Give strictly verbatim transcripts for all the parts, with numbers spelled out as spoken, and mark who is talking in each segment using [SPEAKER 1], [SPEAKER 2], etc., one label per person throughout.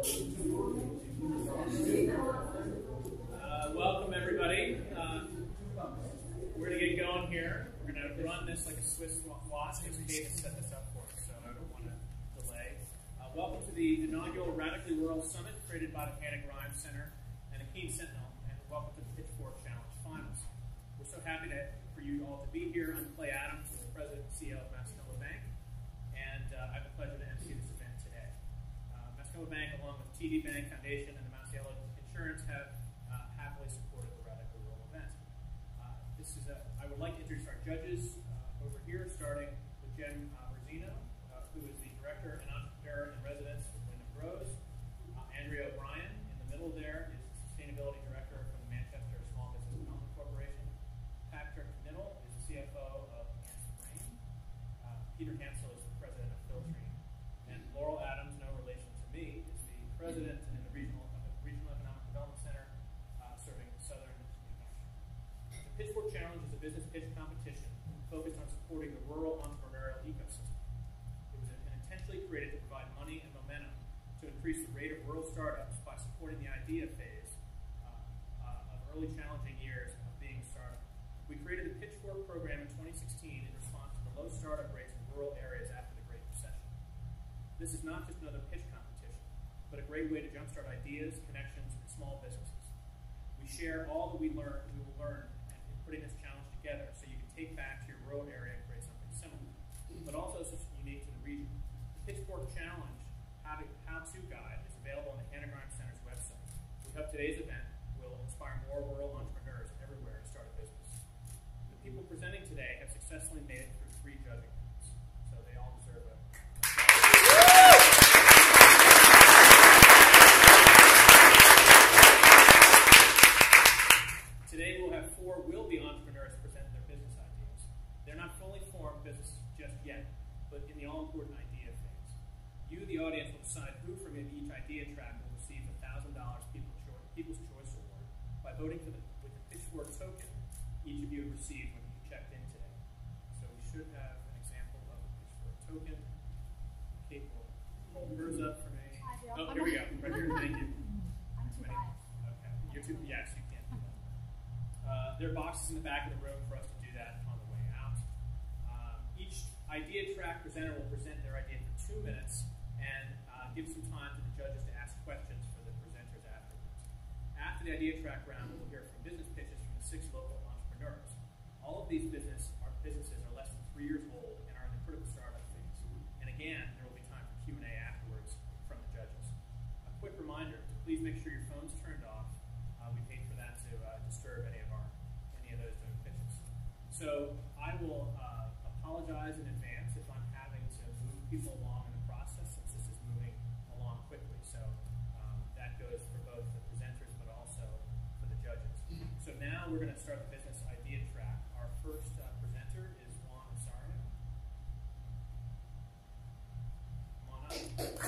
[SPEAKER 1] Uh, welcome, everybody. Uh, we're going to get going here. We're going to run this like a Swiss watch because Kate has set this up for us, so I don't want to delay. Uh, welcome to the inaugural Radically Rural Summit created by the Hannah Grimes Center and the Keene Sentinel, and welcome to the Pitchfork Challenge Finals. We're so happy to, for you all to be here. I'm Clay Adams, the President and C E O of Mascola Bank, and uh, I have the pleasure to emcee this event today. Uh, Mascola Bank, along with T D Bank Foundation and the Mount Yellow Insurance, have uh, happily supported the Radically Rural event. Uh, this is a, I would like to introduce our judges uh, over here, starting with Jen uh, Rosino, uh, who is the Director and Entrepreneur in Residence with Wyndham Bros. Uh, Andrea O'Brien, in the middle there, is the Sustainability Director from the Manchester Small Business Development Corporation. Patrick Knittel is the C F O of Answer Brain. Uh, Peter Hansel is the President of Filtrene. And Laurel Adams, no relation to me, is the President in the Regional, uh, Regional Economic Development Center, uh, serving Southern New Hampshire. The Pitchfork Challenge is a business pitch competition focused on supporting the rural entrepreneurial ecosystem. It was intentionally created to provide money and momentum to increase the rate of rural startups by supporting the idea phase uh, uh, of early challenging years of being a startup. We created the Pitchfork program in twenty sixteen in response to the low startup rates in rural areas after the Great Recession. This is not just another pitch competition, but a great way to jumpstart ideas, connections, and small businesses. We share all that we learn, we will learn in putting this challenge together so you can take back to your rural area and create something similar, but also it's unique to the region. The Pitchfork Challenge how-to guide is available on the Hannah Grimes Center's website. We hope today's event will inspire more rural entrepreneurs everywhere to start a business. The people presenting today have successfully made it through three judging rounds, so they all deserve a Today we'll have four will-be entrepreneurs present their business ideas. They're not fully formed businesses just yet, but in the all-important idea phase. You, the audience, will decide who from each idea track will receive the one thousand dollars People's Choice Award by voting for the, with the Pitchfork token each of you have received when you checked in today. So we should have an example of a Pitchfork token. Kate will hold hers up for me. Oh, here we go. Right here, thank you.
[SPEAKER 2] I'm too biased.
[SPEAKER 1] Okay. You're too, yes, you can do that. Uh, there are boxes in the back of the room for us to do that on the way out. Um, each idea track presenter will present their idea for two minutes and uh, give some time to the judges to ask questions for the presenters afterwards. After the idea track round, we'll hear from business pitches from the six local entrepreneurs. All of these business are businesses are less than three years old and are in the critical startup phase. And again, there will be time for Q and A afterwards from the judges. A quick reminder to please make sure your phone's turned off. Uh, we'd hate for that to uh, disturb any of our any of those doing pitches. So I will uh, apologize in advance if I'm having to move people along in the process, since this is moving along quickly. So um, that goes for both the presenters, but also for the judges. So now we're going to start the business idea track. Our first uh, presenter is Juan Osorio. Come on up.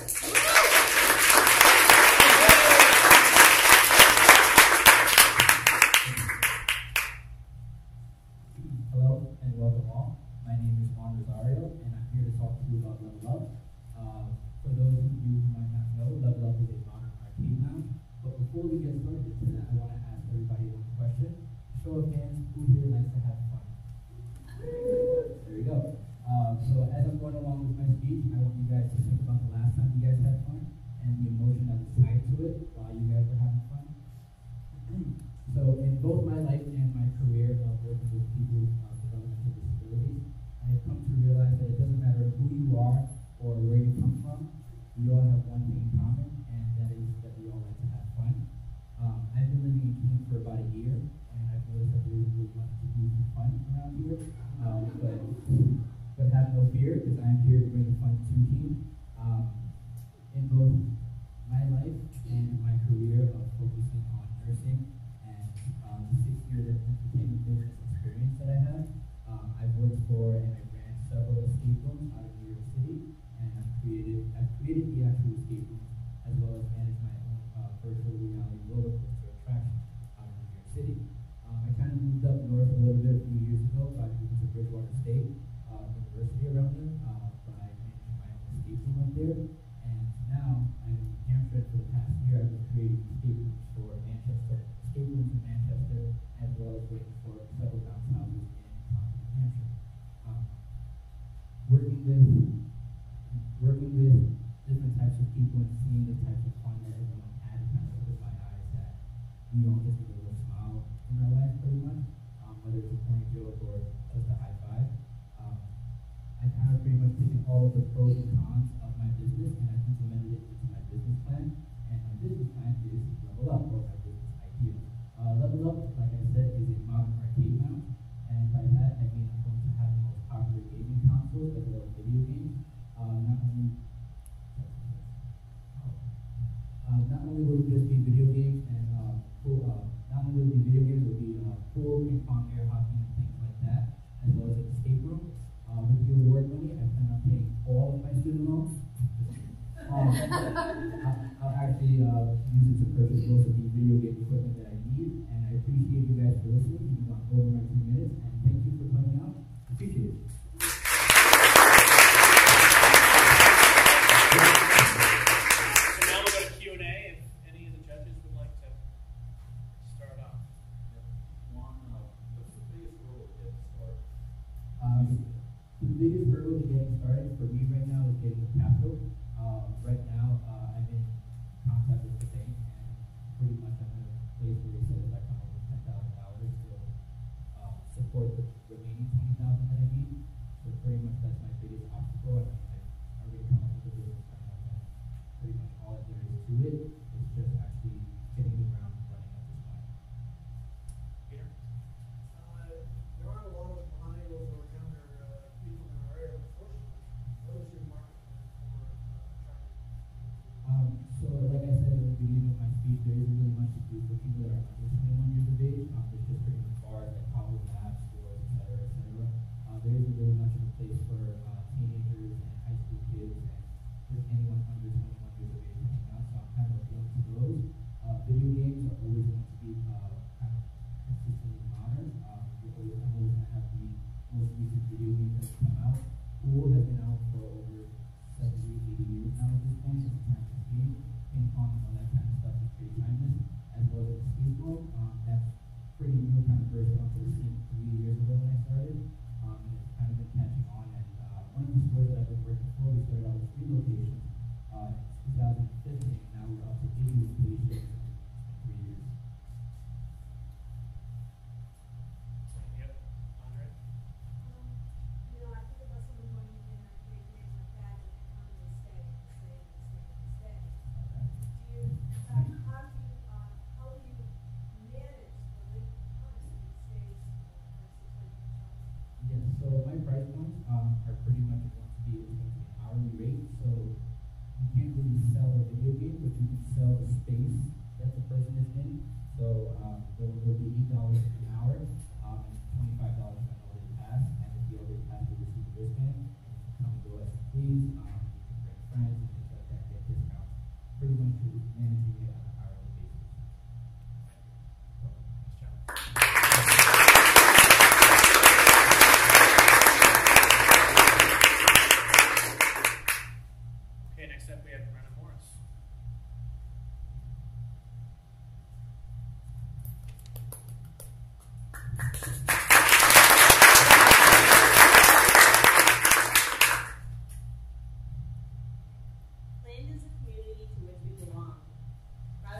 [SPEAKER 3] Hello and welcome all. My name is Juan Rosario, and I'm here to talk to you about Level Up. Uh, for those of you who might not know, Level Up is a modern arcade lounge. But before we get started today, I want to ask everybody one question. Show of hands, who here likes to have fun? There we go. Uh, so as I'm going along with my speech, I want you guys to think about the last time you guys had fun and the emotion that was tied to it while you guys were having fun. So in both my life and my career of working with people with uh, developmental disabilities, I have come to realize that it doesn't matter who you are or where you come from, we all have one thing in common, and that is that we all like to have fun. Um, I've been living in Keene for about a year, and I've noticed that there is really much to do some fun around here. Um, but, but have no fear, because I'm here to bring the fun to Keene. Um, in both my life and my career of focusing on nursing and um, the six years of entertainment business experience that I have, um, I've worked for and I ran several escape rooms out of New York City, and I've created I've created the actual escape rooms getting the capital. Uh, right now, uh, I'm in contact with the bank, and pretty much I'm in a place where they said if I come up with ten thousand dollars, they'll uh, support the remaining twenty thousand dollars that I need. So pretty much that's my biggest obstacle. I mean, I've already come up with the business plan, and pretty much all that there is to it is just actually getting the ground running at this point.
[SPEAKER 1] Peter?
[SPEAKER 2] Uh, there aren't a lot of millennials or younger uh, people in our area, unfortunately. What is your market for uh, attracting?
[SPEAKER 3] Um, so like I said at the beginning of my speech, there isn't really much to do for people that are under twenty-one years of age. Um, there's just pretty much bars like Cabo Labs, stores, et cetera, et cetera. Uh, there isn't really much of a place for uh, teenagers and high school kids and just anyone under twenty-one years of age to hang out. So I'm kind of appealing to those. Uh, video games are always going to be uh, kind of consistently modern. Um, you're always, I'm always going to have the most recent video games that come out. Pool has been out for over seventy, eighty years now at this point. It's a timeless game. Ping pong and all that kind of stuff is pretty timeless. As well as escape room. Um, that's pretty new, kind of burst onto the scene three years ago when I started. Um, and it's kind of been catching on. And uh, one of the stores that I've been working for, we started out with three locations uh, in two thousand fifteen. Now we're up to eighty locations in three years.
[SPEAKER 1] Yep. Andre?
[SPEAKER 4] Um, you know, I think about someone going in and create things like that and come and stay and stay and stay and stay. Do you, uh, how do you, uh, how do you manage the length of time that it stays, uh, versus when you
[SPEAKER 3] Yes, so my price points um, are pretty much going to be, it's going to be an hourly rate. So you can't really sell a video game, but you can sell the space that the person is in. So um, there'll, there'll be eight dollars an hour um, and twenty-five dollars if I already pass. And if you already pass, you'll receive a wristband. You can come and go as you please. Um, you can bring friends and things like that, get discounts. Pretty much you're managing it on an hourly basis.
[SPEAKER 1] Nice job. Okay, next up we have Brenna Morris.
[SPEAKER 5] Land is a community to which we belong.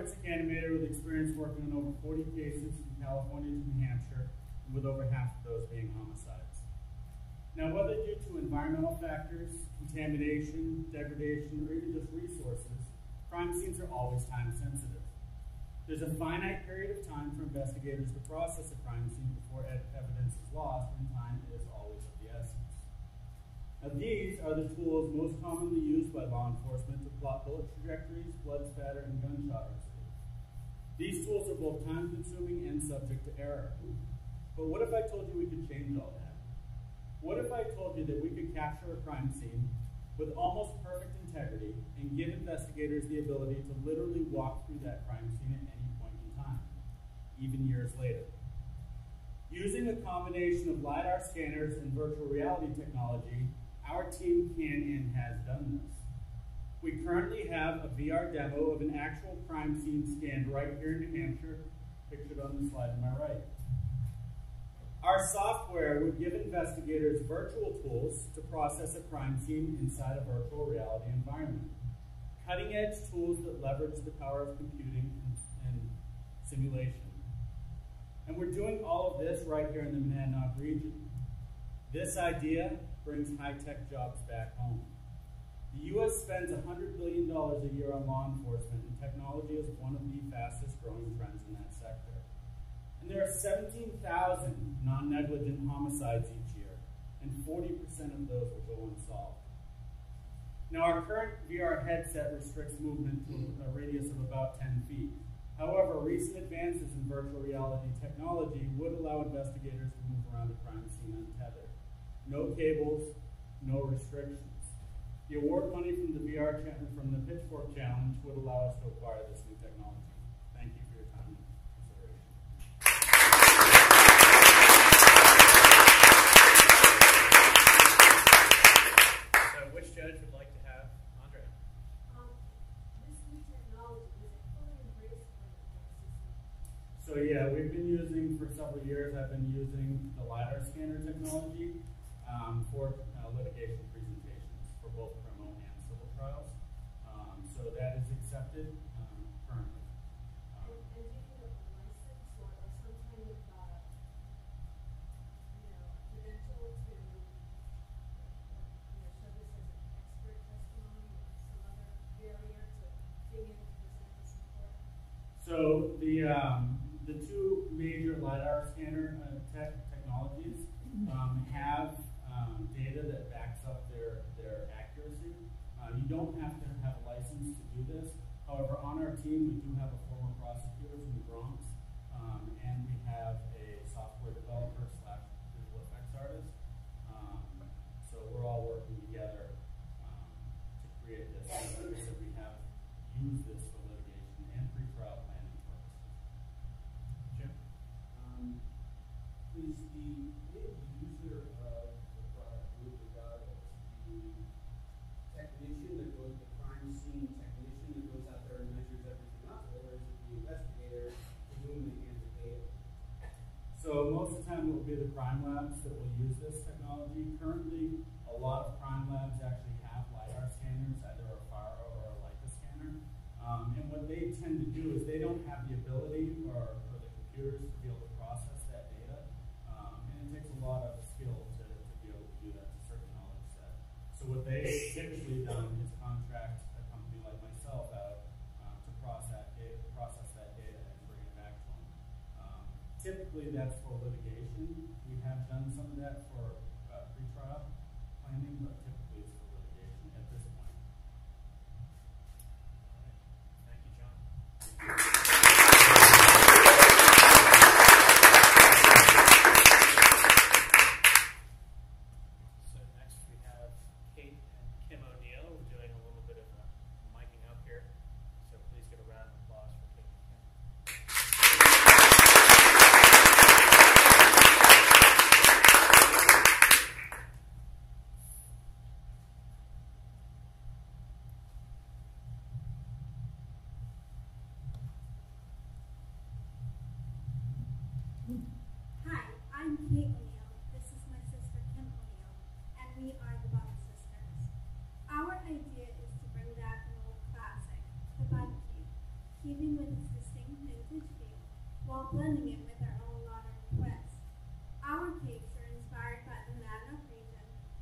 [SPEAKER 5] forensic animator with experience working on over forty cases from California to New Hampshire, with over half of those being homicides. Now, whether due to environmental factors, contamination, degradation, or even just resources, crime scenes are always time sensitive. There's a finite period of time for investigators to process a crime scene before ed evidence is lost, and time is always of the essence. Now, these are the tools most commonly used by law enforcement to plot bullet trajectories, blood spatter, and gunshot residue. These tools are both time-consuming and subject to error. But what if I told you we could change all that? What if I told you that we could capture a crime scene with almost perfect integrity and give investigators the ability to literally walk through that crime scene at any point in time, even years later? Using a combination of LiDAR scanners and virtual reality technology, our team can and has done this. We currently have a V R demo of an actual crime scene scanned right here in New Hampshire, pictured on the slide to my right. Our software would give investigators virtual tools to process a crime scene inside a virtual reality environment. Cutting-edge tools that leverage the power of computing and, and simulation. And we're doing all of this right here in the Monadnock region. This idea brings high-tech jobs back home. The U S spends one hundred billion dollars a year on law enforcement, and technology is one of the fastest growing trends in that sector. And there are seventeen thousand non-negligent homicides each year, and forty percent of those will go unsolved. Now, our current V R headset restricts movement to a radius of about ten feet. However, recent advances in virtual reality technology would allow investigators to move around a crime scene untethered. No cables, no restrictions. The award money from the V R from the Pitchfork Challenge would allow us to acquire this new technology. Thank you for your time and consideration.
[SPEAKER 1] So, which judge would like to have Andre?
[SPEAKER 4] Um, this new technology, is it fully embraced by the court system?
[SPEAKER 5] So yeah, we've been using, for several years, I've been using the LiDAR scanner technology um, for uh, litigation presentations for both criminal and civil trials. Um, so that is accepted um, currently. Um,
[SPEAKER 4] And, and do you need a license or, or some kind of, uh, you know, credential to, you know, show this as an expert testimony or some other barrier to being able to present this in court?
[SPEAKER 5] So the um, the two major LiDAR scanner uh, tech technologies um, have um, data that backs up their their accuracy. Uh, you don't have to have a license to do this. However, on our team, we do have a former prosecutor from the Bronx, um, and we have a software developer slash visual effects artist. Um, so we're all working together um, to create this. And like I said, we have used this for litigation and pre-trial planning purposes.
[SPEAKER 1] Jim?
[SPEAKER 6] Um, is the end user of the product with the goggles the technician that goes, the crime scene technician that goes out there and measures everything up, or is it the investigator to whom they hand the data?
[SPEAKER 5] So most of the time it will be the crime labs that will use this technology. Currently, a lot of crime labs actually have LiDAR scanners, either a FARO or a Leica scanner. Um, and what they tend to do is they don't have the ability or, or the computers to be able to process that data. Um, and it takes a lot of skill to, to be able to do that, to a certain knowledge set. So what they've typically done is contract a company like myself out um, to process that data, process that data and bring it back to them. Um, typically that's for litigation. We have done some of that for uh, pre-trial planning, but typically it's for litigation at this point.
[SPEAKER 1] All right. Thank you, John. So next we have Kate and Kim O'Neill. We're doing a little bit of a miking up here. So please give a round of applause for Kate and Kim.
[SPEAKER 7] Hi, I'm Kate O'Neill. This is my sister Kim O'Neill, and we are the Bug Sisters. Our idea is to bring back an old classic, the Bug Cave, keeping with its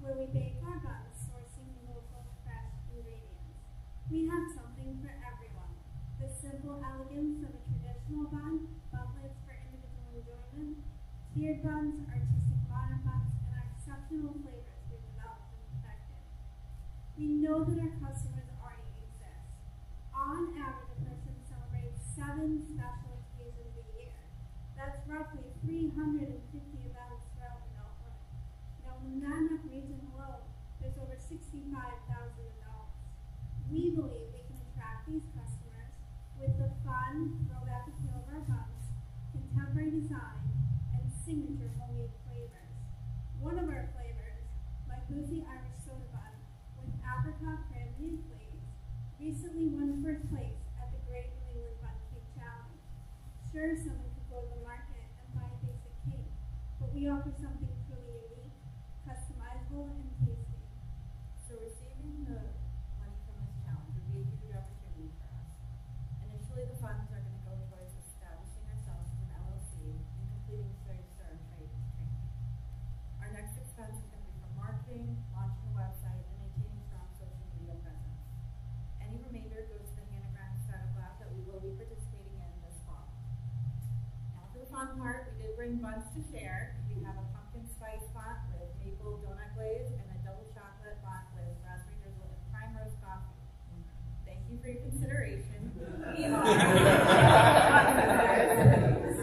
[SPEAKER 7] where we bake our buns sourcing local fresh ingredients. We have something for everyone. The simple elegance of a traditional bun, buntlets for individual enjoyment, tiered buns, artistic modern buns, and our exceptional flavors we've developed and perfected. We know that our customers already exist. On average, a person celebrates seven special occasions a year. That's roughly three hundred fifty events throughout adulthood. Now, in the Monadnock region alone, there's over sixty-five thousand adults. We believe we can attract these customers with the fun, throwback appeal of our buns, contemporary design, and signature homemade flavors. One of our flavors, my boozy Irish soda bun with apricot cranberry glaze, recently won first place at the Great New England Bun Cake Challenge. Sure, someone could go to the market and buy a basic cake, but we offer something truly unique, customizable, and tasty.
[SPEAKER 8] So receiving the money from this challenge would be a huge opportunity for us. Initially, the funds are going to go towards establishing ourselves as an L L C and completing Sir Sir trade training. Our next expense is going to be for marketing, launching a website, and maintaining strong social media presence. Any remainder goes to the Hannah Grant Startup Lab that we will be participating in this fall. Now for the fun part, we did bring buns to share. We have a pumpkin spice bun with maple donut glaze and a double chocolate bun with raspberry drizzle and prime roast coffee. Thank you for your consideration. We are Bun Sisters.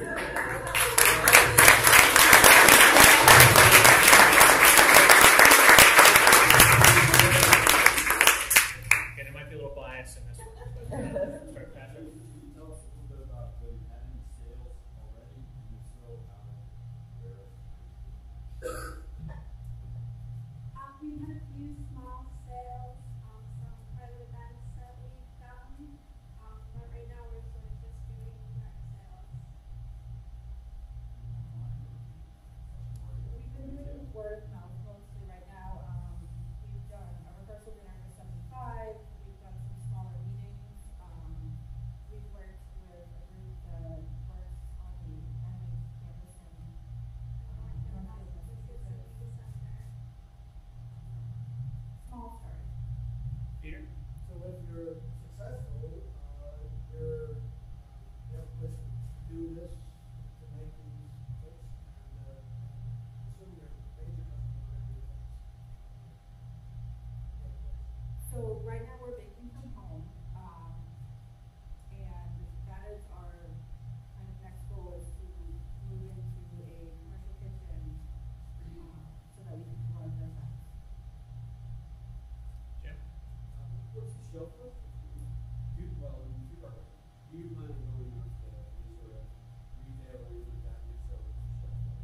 [SPEAKER 1] Okay, there might be a little bias in this one. But, uh, sorry, Patrick.
[SPEAKER 9] Can you tell us a little bit about whether you had any sales already, and if so, how, where?
[SPEAKER 7] Um, we've had a few small sales, um, some private events that we've done, um, but right now we're sort of just doing direct sales.
[SPEAKER 8] We've been doing word of mouth mostly right now. Um, we've done a rehearsal dinner for seventy-five. We've done some smaller meetings. Um, we've worked with a group that works on the Emmy campus in um, Northfield, Massachusetts. Small start.
[SPEAKER 1] Peter?
[SPEAKER 2] So if you're successful, uh, you're, you have permission to do this, to make these kits, and, uh, assume your major customers are going to do this.
[SPEAKER 8] So right now we're baking from home, um, and that is our kind of next goal is to move into a commercial kitchen uh, so that we can do larger events.
[SPEAKER 1] Jim?
[SPEAKER 6] Um, What's the shelf life? Do you, well, in two parts. Do you plan on going out to any sort of retail or anything like that? If so, what's the shelf life?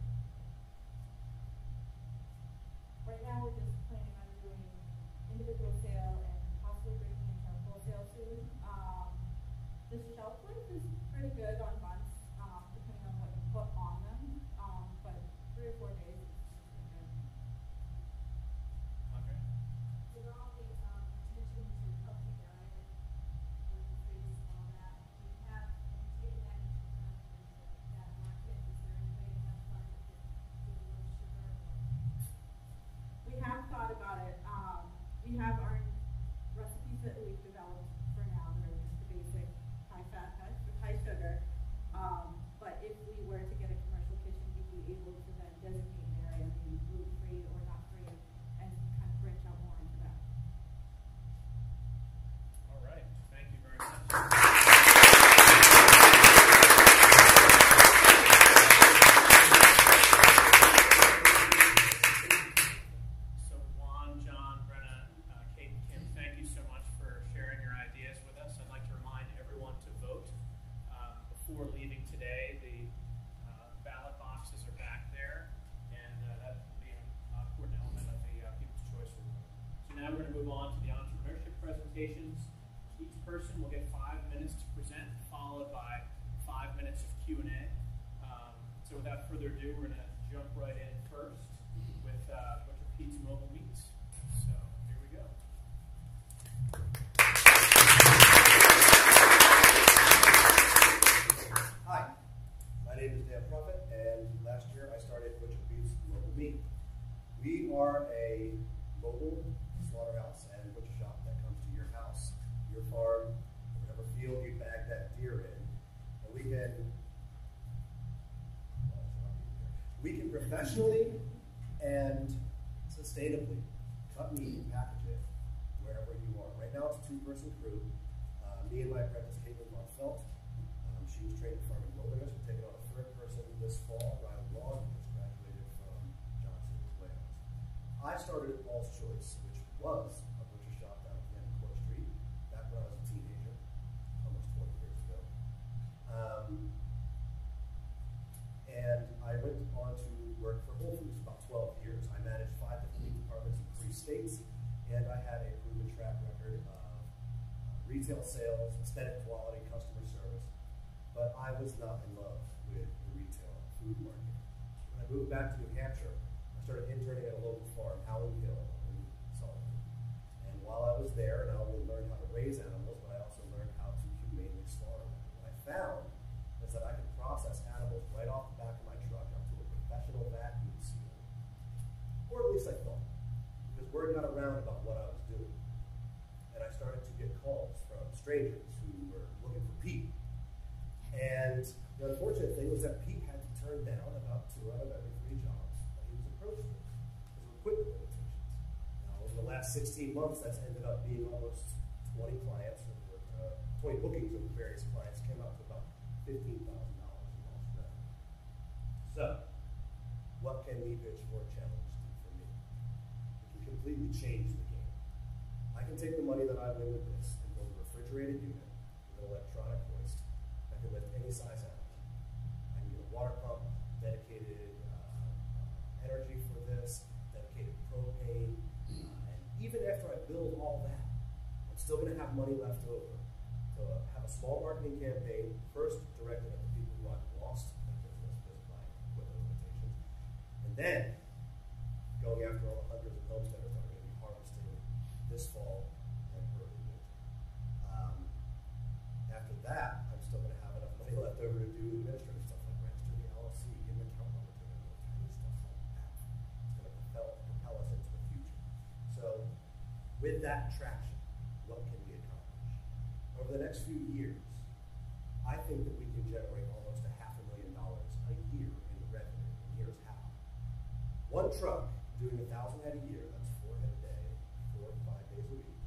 [SPEAKER 8] Right now we're just planning on doing individual sale and possibly breaking into a wholesale soon. Um, the shelf life is pretty good on buns, um, depending on what you put on them, um, but three or four days is pretty good.
[SPEAKER 1] Andre?
[SPEAKER 4] With all the um, attention to healthy diet, gluten free, all that, do you have, have you taken that into account in that market? Is there any way to have fun with it, with a little sugar?
[SPEAKER 8] We have thought about it. Um, we have our recipes that we've developed for now that are just the basic high fat, high, high sugar. Um, but if we were to get a commercial kitchen, we'd be able to then designate an area, maybe gluten free or not free, and kind of branch out more into that.
[SPEAKER 1] All right. Thank you very much. So Juan, John, Brenna, uh, Kate, and Kim, thank you so much for sharing your ideas with us. I'd like to remind everyone to vote um, before leaving today. The uh, ballot boxes are back there, and uh, that will be an important element of the uh, People's Choice Award. So now we're going to move on to the entrepreneurship presentations. Each person will get five minutes to present, followed by five minutes of Q and A. Um, so without further ado, we're going to jump right in first with uh, Butcher Pete's Mobile Meats. So here we go.
[SPEAKER 10] Hi, my name is Dan Prophet, and last year I started Butcher Pete's Mobile Meat. We are a a mobile slaughterhouse and butcher shop that comes to your house, your farm, whatever field you bag that deer in, and we can we can professionally and sustainably cut meat and package it wherever you are. Right now, it's a two-person crew. Uh, me and my apprentice, Caitlin Von Felt. Um, she was trained in farming wilderness. We're taking on a third person this fall. Ryan Long, who just graduated from Johnson, Wales. I started at Paul's Choice, which was a butcher shop down at the end of Court Street, back when I was a teenager, almost twenty years ago. Um, and I went on to work for Whole Foods for about twelve years. I managed five different meat departments in three states, and I had a proven track record of uh, retail sales, aesthetic quality, customer service, but I was not in love with the retail food market. When I moved back to New Hampshire, I started interning at a local farm, Howland Hill in Sullivan. And while I was there, not only learned how to raise animals, but I also learned how to humanely slaughter them. What I found is that I could process animals right off the back of my truck up to a professional vacuum seal. Or at least I thought, because word got around about what I was doing. And I started to get calls from strangers who were looking for Pete. And the unfortunate thing was that Pete had to turn down about two out of every three jobs that he was approached with because of equipment limitations. Now, over the last sixteen months, that's ended up being almost twenty clients, or uh, twenty bookings of various clients, came out to about fifteen thousand dollars in lost revenue. So, what can Me Pitchfork Challenge do for me? It can completely change the game. I can take the money that I win with this and build a refrigerated unit with an electronic hoist that can lift any size animal. I can get a water pump, dedicated uh, energy for this, dedicated propane, uh, and even after I build all that, I'm still going to have money left over to have a small marketing campaign, first directed at the people who I've lost their business because of my equipment limitations, and then going after all the hundreds of homesteaders that are going to be harvesting this fall and early winter. Um, after that, I'm still going to have enough money left over to do administrative stuff like register the L L C, get an account number to it, tiny stuff like that. It's going to propel, propel us into the future. So, with that traction, what can we accomplish? Over the next few years, I think that we can generate almost a half a million dollars a year in revenue, and here's how. One truck doing a thousand head a year, that's four head a day, four to five days a week,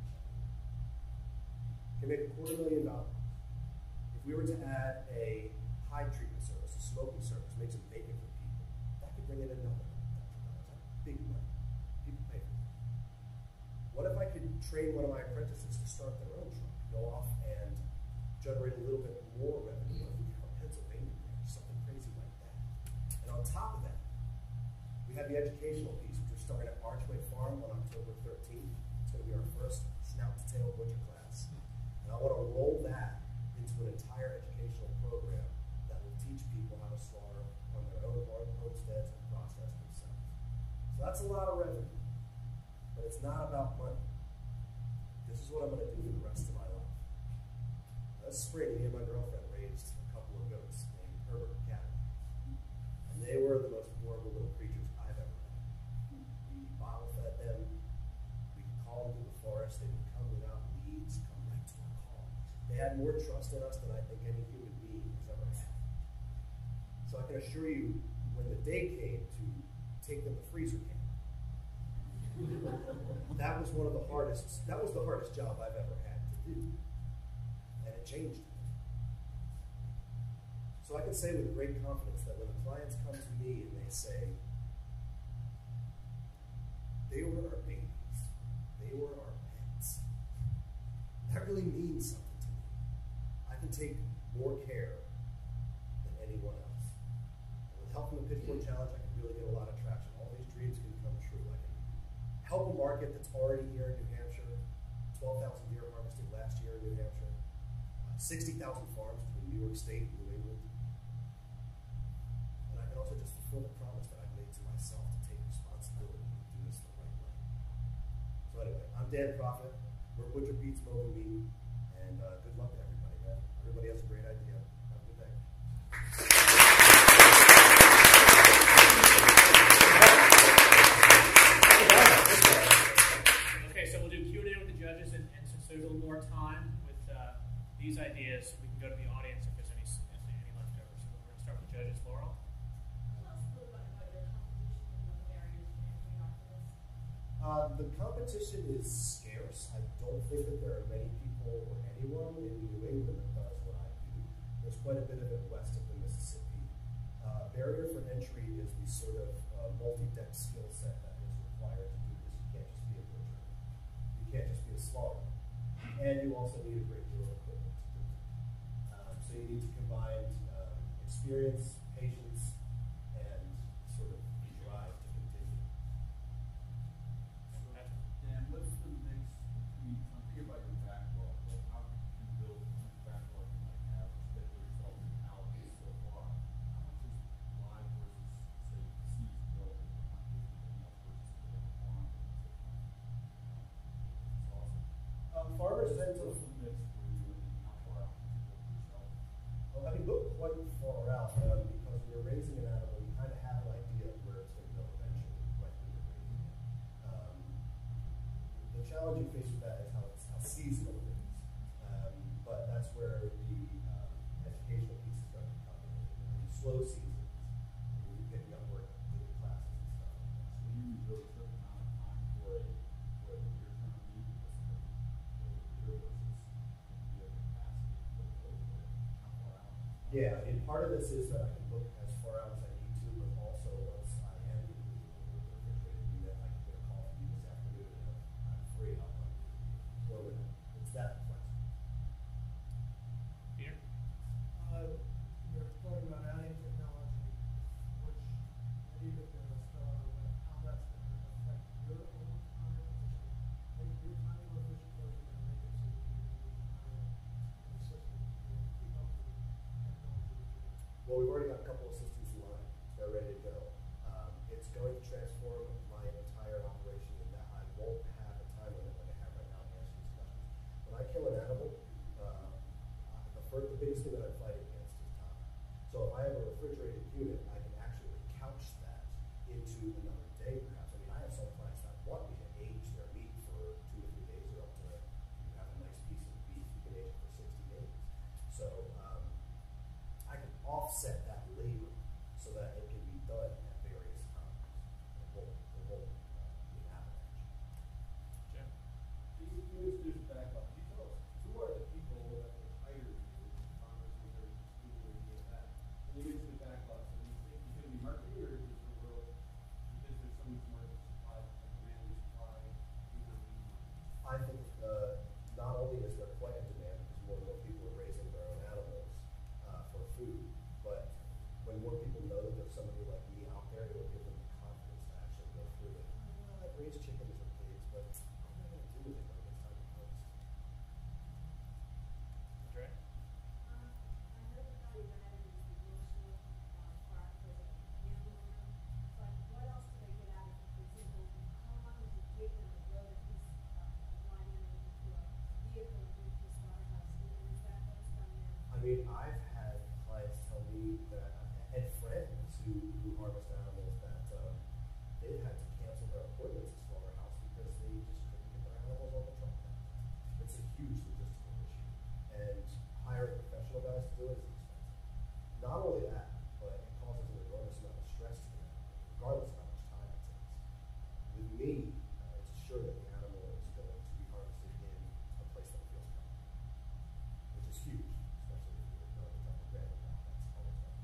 [SPEAKER 10] can make a quarter million dollars. If we were to add a hide treatment service, a smoking service, make some bacon for people, that could bring in another thousand dollars. That's big money. People pay for that. What if I could train one of my apprentices to start their own truck, go off and generate a little bit more revenue? What if we have a Pennsylvania branch, something crazy like that? And on top of that, we have the educational piece, which we're starting at Archway Farm on October thirteenth. It's going to be our first snout-to-tail butcher class. And I want to roll that into an entire educational program that will teach people how to slaughter on their own homesteads and process themselves. So that's a lot of revenue, but it's not about money. This is what I'm going to do for the rest of my life. This spring, me and my girlfriend raised a couple of goats named Herbert and Cabot. And they were the most adorable little creatures I've ever had. We bottle fed them. We could call them to the forest. They would come without leads, come right to our call. They had more trust in us than I think any human being has ever had. So I can assure you, when the day came to take them to freezer camp, that was one of the hardest, that was the hardest job I've ever had to do. And it changed me. So I can say with great confidence that when the clients come to me and they say, they were our babies, they were our pets, that really means something to me. I can take more care than anyone else. And with help from the Pitchfork Challenge, I can really get a lot of traction. All these dreams can come true. I can help a market that's already here in New Hampshire. twelve thousand deer harvested last year in New Hampshire. Uh, sixty thousand farms between New York State and New England. And I can also just fulfill the promise that I've made to myself to take responsibility and do this the right way. So anyway, I'm Dan Prophet. We're Butcher Pete's Mobile Meat. And uh, good luck to everybody, man. Everybody has a great idea. Have a good day. Hey,
[SPEAKER 1] these ideas, we can go to the audience if there's any any left over. So we're going to start with the judges. Laurel?
[SPEAKER 4] Tell us a little bit about your competition and what the barriers to entry are for this.
[SPEAKER 10] Uh, the competition is scarce. I don't think that there are many people or anyone in New England that does what I do. There's quite a bit of it west of the Mississippi. Uh, barrier for entry is the sort of uh, multi-deck skill set that is required to do this. You can't just be a butcher. You can't just be a slaughter. And you also need a great deal of equipment to do it. Um, so you need to combine um, experience, patience, and sort of drive to continue.
[SPEAKER 9] Dan, what's the mix between, I'm thinking about your backlog, like how can you build how much backlog you might have, especially yourself in allocate so far? How much is live versus, say, seeds built and hunted and enough versus the other farm? It's awesome.
[SPEAKER 10] Um, farmers tend to,
[SPEAKER 9] What's the mix for you and how far out can you build yourself?
[SPEAKER 10] well, I mean, look quite far out um, because when you're raising an animal, you kind of have an idea of where it's going to go eventually, right when you're raising it. Um, the challenge you face with that is how, it's, how seasonal it is. Um, but that's where the um, educational piece is going to come in. In slow seasons, you're picking up work, doing classes and stuff like that.
[SPEAKER 9] So you reserve a certain amount of time for a, for a year term need because of the, the year versus you have capacity for both or how far out?
[SPEAKER 10] Yeah, and part of this is that I can look as far out as I need to, but also once I am completed with the refrigerated unit, I can get a call from you this afternoon and I'm, I'm free. I'll run it. Or when it's that flexible.
[SPEAKER 1] Peter?
[SPEAKER 2] Uh, you're talking about adding technology, which maybe you could uh, spell out about how that's going to affect your own time, make your time more efficient, or is it going to make it so that you can hire an assistant to keep up with the technology that you're doing?
[SPEAKER 10] Well, we've already got a couple of systems in line. They're ready to go. Um, it's going to transform my entire operation in that I won't have a time limit like I have right now to answer these questions. When I kill an animal, uh, the, first, the biggest thing that I'm fighting against is time. So if I have a refrigerated unit, I can actually couch that into another day perhaps. I mean, I have some clients that want me to age their meat for two or three days or up to, you have a nice piece of beef, you can age it for sixty days. So, um, I can offset that labor so that it can be done at various times. It won't, it won't uh, be an avalanche.
[SPEAKER 1] Jim?
[SPEAKER 6] These units, there's backlog. Can you tell us, who are the people that would hire you, farmers, who are doing any of that? And you mentioned the backlog, so do you think it's going to be marketing, or is it the world, because there's so much more supply, like demand and supply, you know,
[SPEAKER 10] I think uh, not only is there quite a demand because more and more people are raising their own animals uh, for food, but when more people know that there's somebody like me out there, it will give them the confidence to actually go through it. Oh, I've raised chickens or pigs, but what am I going to do with it when it's time to harvest?
[SPEAKER 1] Andre?
[SPEAKER 4] Um, I heard the value added is the emotional uh, part for the young owner, but what else do they get out of it? For example, how long does it take them to build a piece uh, of line into a vehicle and into a slaughterhouse? And is that what's done now?
[SPEAKER 10] I mean, I've had clients tell me that, and friends who, who harvest animals, that um, they've had to cancel their appointments at slaughterhouse because they just couldn't get their animals on the truck. It's a huge logistical issue. And hiring professional guys to do it is expensive. Not only that, but it causes an enormous amount of stress to them, regardless of how much time it takes. With me, uh, it's assured that the animal is going to be harvested in a place that feels comfortable, which is huge, especially if you're going to talk about that. That's always done.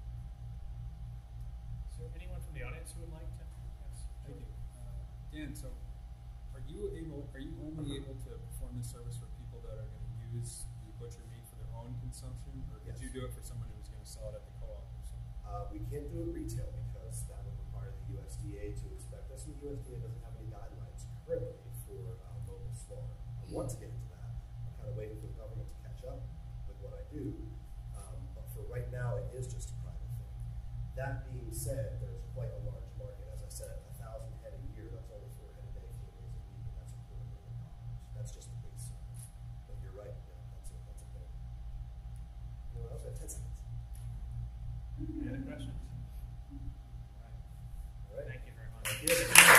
[SPEAKER 1] Is there anyone from the audience who would like to? Yes.
[SPEAKER 11] Thank you. Uh, Dan, so are you able, are you only able to perform this service for people that are going to use the butcher meat for their own consumption, or could
[SPEAKER 10] Yes.
[SPEAKER 11] you do it for someone who's going to sell it at the co-op or something?
[SPEAKER 10] Uh, we can't do it retail because that would require the U S D A to inspect us, and the U S D A doesn't have any guidelines currently for uh, mobile slaughter. I want to get into that. I'm kind of waiting for the government to catch up with what I do, um, but for right now, it is just a private thing. That being said, there's quite a large market. As I said, a thousand head a year, that's only four head a day, four days a week, and that's a quarter million dollars. That's just the base service. But you're right, yeah, that's a, that's a thing. Anyone else? We have ten seconds.
[SPEAKER 1] Any other questions? All right.
[SPEAKER 10] All right.
[SPEAKER 1] Thank you very much.
[SPEAKER 10] Thank you.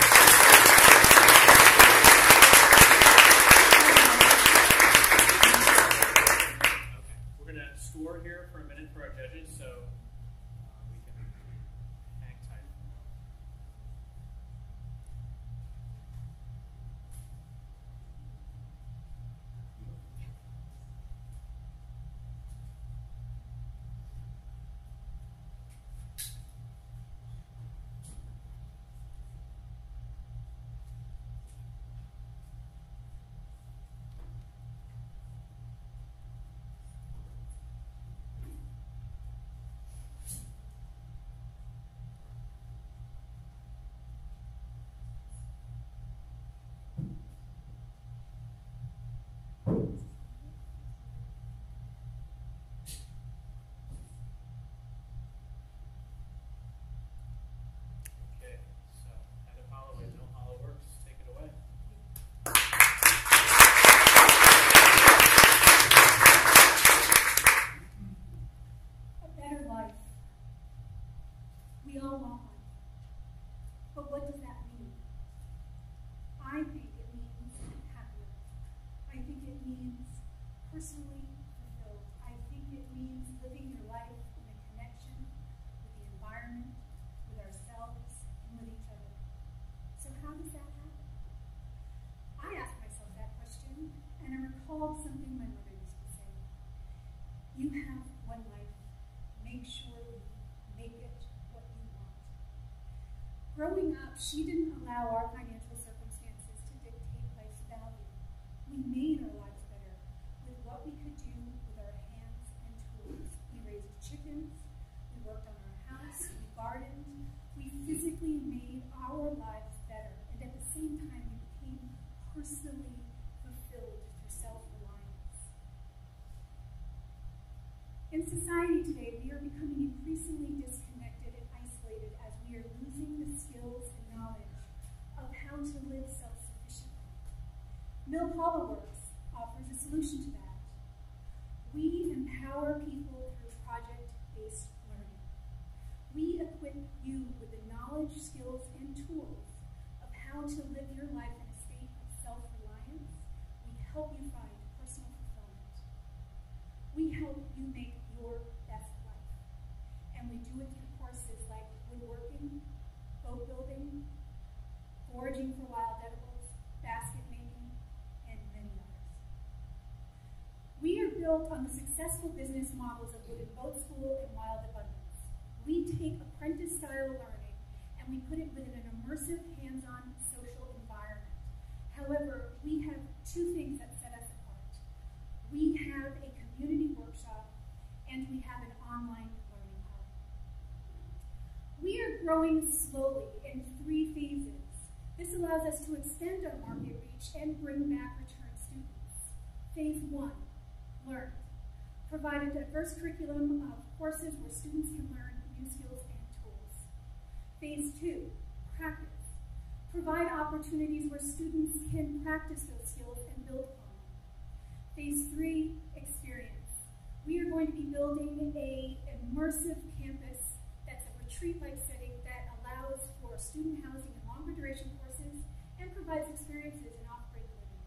[SPEAKER 12] I think it means happier. I think it means personally fulfilled. I think it means living your life in a connection with the environment, with ourselves, and with each other. So how does that happen? I asked myself that question, and I recalled something my mother used to say. You have one life. Make sure you make it what you want. Growing up, she didn't allow our financial circumstances to dictate life's value. We made our lives better with what we could do with our hands and tools. We raised chickens, we worked on our house, we gardened, we physically made our lives better, and at the same time we became personally fulfilled through self-reliance. In society today, we are becoming increasingly disconnected and isolated as we are losing the skills and knowledge of how to live self-sufficiently. Mill Hollow Works offers a solution to that. We empower people through project-based learning. We equip you with the knowledge, skills, and tools of how to live your life in a state of self-reliance. We help you find personal fulfillment. We help you make your best life. And we do it through courses like woodworking, boat building, foraging for wild edibles, basket making, and many others. We are built on the successful business models of Wooden Boat School and Wild Abundance. We take apprentice-style learning and we put it within an immersive, hands-on social environment. However, we have two things that set us apart. We have a community workshop and we have an online learning hub. We are growing slowly in three phases. This allows us to extend our market reach and bring back return students. Phase one, learn. Provide a diverse curriculum of courses where students can learn new skills and tools. Phase two, practice. Provide opportunities where students can practice those skills and build upon them. Phase three, experience. We are going to be building a immersive campus that's a retreat-like setting that allows for student housing and longer duration courses and provides experiences in off-grid living.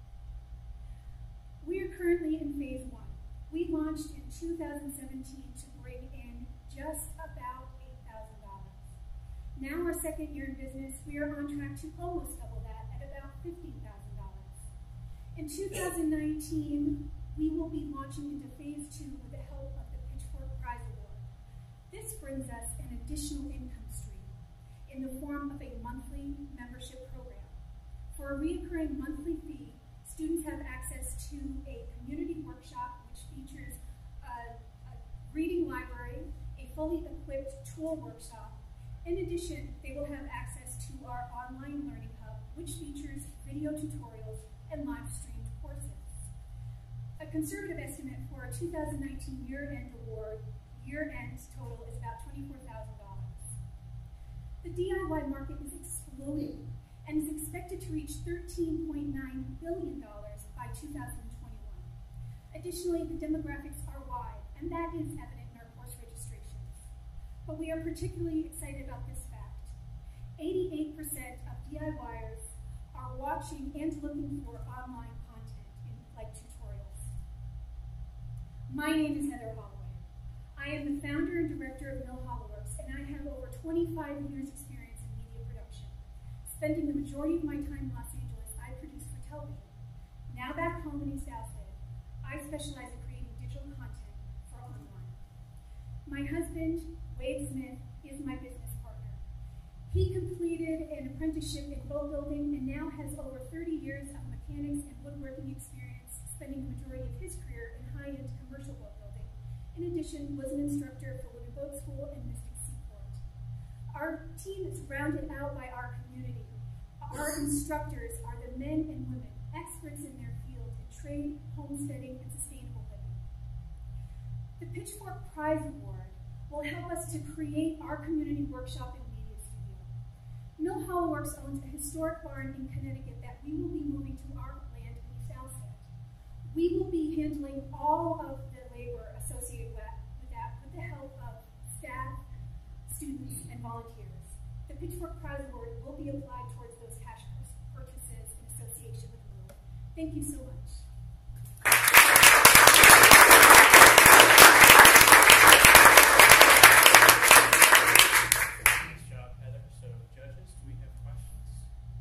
[SPEAKER 12] We are currently in phase one. We launched in two thousand seventeen to bring in just about eight thousand dollars. Now our second year in business, we are on track to almost double that at about fifteen thousand dollars. In two thousand nineteen, we will be launching into phase two with the help of the Pitchfork Prize Award. This brings us an additional income stream in the form of a monthly membership program. For a recurring monthly fee, students have access to a community workshop which features a, a reading library, a fully equipped tool workshop. In addition, they will have access to our online learning hub, which features video tutorials and live streamed courses. A conservative estimate for a two thousand nineteen year-end award, year-end total is about twenty-four thousand dollars. The D I Y market is exploding and is expected to reach thirteen point nine billion dollars by two thousand twenty-one. Additionally, the demographics are wide, and that is evident in our course registrations. But we are particularly excited about this fact. eighty-eight percent of DIYers are watching and looking for online content in, like tutorials. My name is Heather Holloway. I am the founder and director of Mill Hollow Works, and I have over twenty-five years experience in media production. Spending the majority of my time in Los Angeles, I produce for television. Now back home in East Alstead, I specialize in creating digital content for online. My husband, Wade Smith, is my business partner. He completed an apprenticeship in boat building and now has over thirty years of mechanics and woodworking experience, spending the majority of his career in high-end commercial boat building. In addition, was an instructor for Wooden Boat School and Mystic Seaport. Our team is rounded out by our community. Our instructors are the men and women, experts in their field in trade, homesteading, and sustainable living. The Pitchfork Prize Award will help us to create our community workshop and media studio. Mill Hollow Works owns a historic barn in Connecticut that we will be moving to our land in East Alstead. We will be handling all of the labor associated with that with the help of staff, students, and volunteers. The Pitchfork Prize Award will be applied towards those cash purchases Thank you so much.
[SPEAKER 1] Nice job, Heather. So, judges, do we have questions?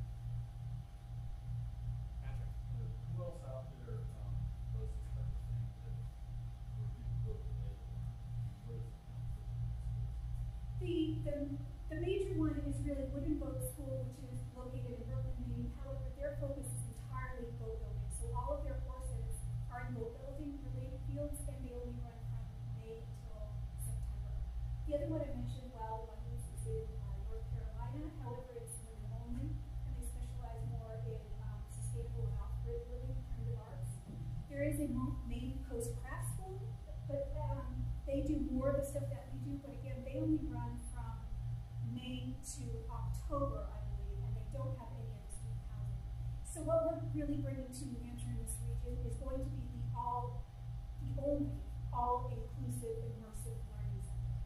[SPEAKER 1] Patrick?
[SPEAKER 9] Who else out there um, does this type of thing that where people go to the what is the competition?
[SPEAKER 12] The, the, the major one is really Wooden Boat School, which is located in Brooklyn, Maine. However, their focus is entirely boat building. So all of their courses are in boat building related fields, and they only run from May till September. The other one I mentioned, well, one is in uh, North Carolina. However, it's women only, and they specialize more in um, sustainable and off-grid living, primitive arts. There is a Mo- Maine Coast Craft School, but um, they do more of the stuff that we do. But again, they only run from May to October, I believe, and they don't have any of the student housing. So what we're really bringing to New Hampshire in this region is going to be the all, the only all-inclusive immersive learning center.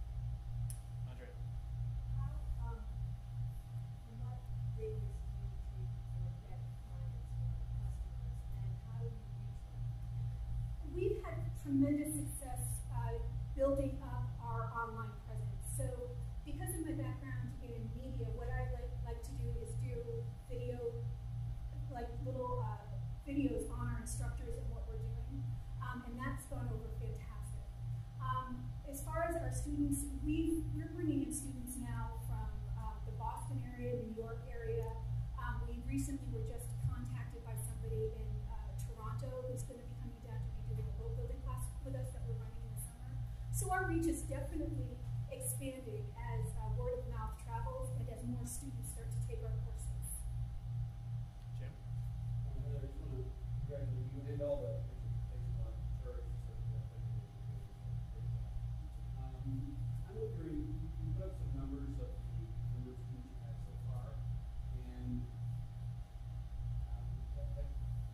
[SPEAKER 1] Andre?
[SPEAKER 4] How, um, what radius do you take for get clients or customers, and how do you reach them?
[SPEAKER 12] We've had tremendous success uh, building up our online presence. So because of my background in media, what I like, like to do is do video, like little uh, videos on our instructors and what we're doing, um, and that's gone over fantastic. Um, as far as our students, we we're bringing in students now from um, the Boston area, New York area. Um, we recently were just contacted by somebody in uh, Toronto who's going to be coming down to be doing a boat building class with us that we're running in the summer. So our reach is definitely expanding as uh, word of mouth travels and as more students start to take our courses.
[SPEAKER 1] Jim?
[SPEAKER 6] Um, Heather, I just want to congratulate you. You did all the presentation on church, so definitely did a great job. Um, I'm wondering, you you put up some numbers of the number of students you've had so far, and um, that, that,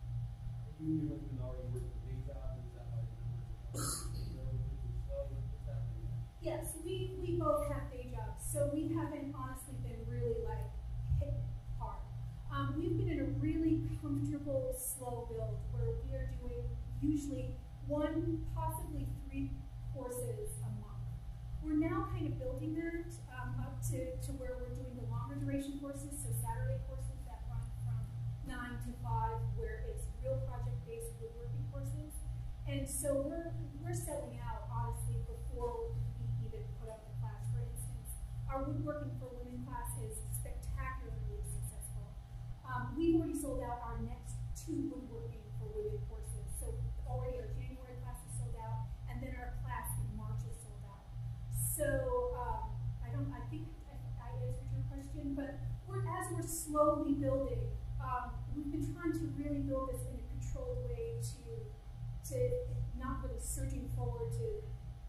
[SPEAKER 6] you and your husband already working a day job, and is that why the numbers are relatively slow? What's happening there?
[SPEAKER 12] Yes, we, we both have day jobs, so we haven't honestly been really like hit hard. Um, we've been in a really comfortable, slow build where we are doing usually one, possibly three courses a month. We're now kind of building that um, up to, to where we're doing the longer duration courses, so Saturday courses that run from nine to five, where it's real project-based woodworking courses. And so we're, we're selling out, honestly, before we even put up the class. For instance, our Woodworking for Women class is spectacularly successful. Um, we've already sold out our next two Woodworking for Women courses. So already our January class is sold out, and then our class in March is sold out. So um, I don't, I think I, I answered your question, but we're, as we're slowly building, um, we've been trying to really build this in a controlled way to to not really surging forward to,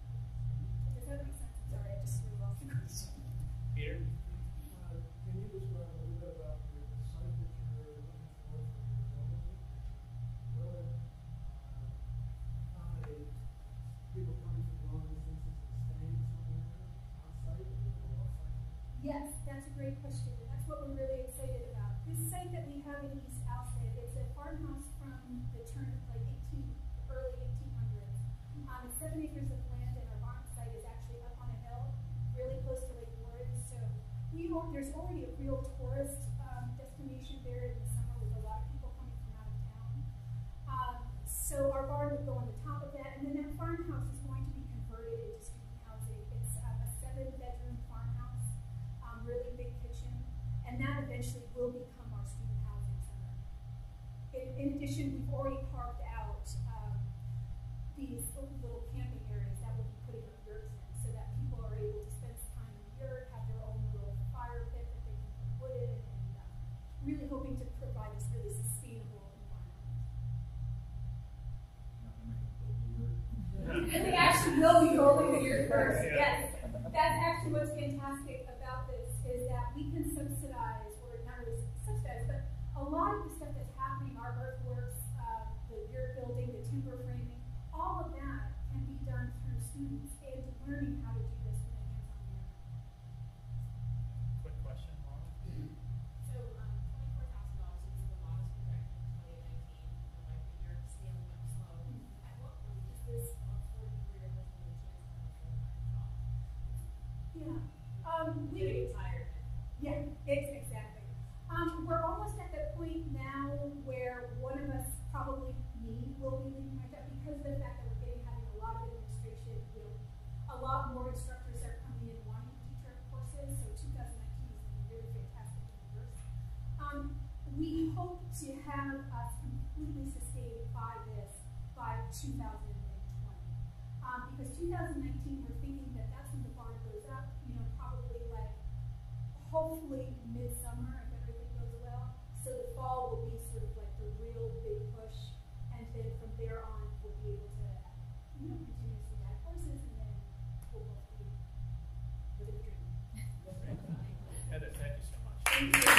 [SPEAKER 12] does that make sense? I'm sorry, I just threw off the question.
[SPEAKER 1] Peter?
[SPEAKER 2] Uh, can you describe a little bit about your, the site that you're looking for for your building? Will it uh, accommodate people coming from long distances and staying somewhere on site or go off site?
[SPEAKER 12] Yes, that's a great question, and that's what we're really excited about. This site that we have in East Alstead, it's a farmhouse from the turn of like eighteen, early eighteen hundreds. Um, it's seven acres of land, and our barn site is actually up on a hill, really close to Lake Warren. So we al- there's already a real tourist um, destination there in the summer with a lot of people coming from out of town. Um, so our barn would go on the top of that, and then that farmhouse is going to be converted into student housing. It's uh, a seven-bedroom farmhouse, um, really big kitchen, and that eventually will become our student housing center. In, in addition, we've already carved out um, these little camping areas that we'll be putting up yurts in, so that people are able to spend some time in the yurt, have their own little fire pit that they can put wood in, and uh, really hoping to provide this really sustainable environment.
[SPEAKER 9] Not gonna make a building work.
[SPEAKER 12] And they actually will be building the yurt first,
[SPEAKER 1] Yeah.
[SPEAKER 12] yes. That's actually what's fantastic about this, is that we can subsidize, or not really subsidize, but a lot of the stuff that's happening, our earthworks, uh, the yurt building, the timber framing, all of that can be done through students and learning how to do this in a hands-on manner.
[SPEAKER 1] Quick question, Laura?
[SPEAKER 13] So, um, twenty-four thousand dollars is the modest projection in twenty nineteen.
[SPEAKER 12] a lot more instructors are coming in wanting to teach our courses, so two thousand nineteen is going to be really fantastic and diverse. Um, we hope to have us completely sustained by this by two thousand twenty. Um, because two thousand nineteen, we're thinking that that's when the bar goes up, you know, probably like, hopefully midsummer if everything goes well. So the fall will be sort of like the real big push, and then from there on, we'll be able to, you know, continuously add courses, and then we'll both be living the dream.
[SPEAKER 1] Heather, thank you so much.
[SPEAKER 12] Thank you.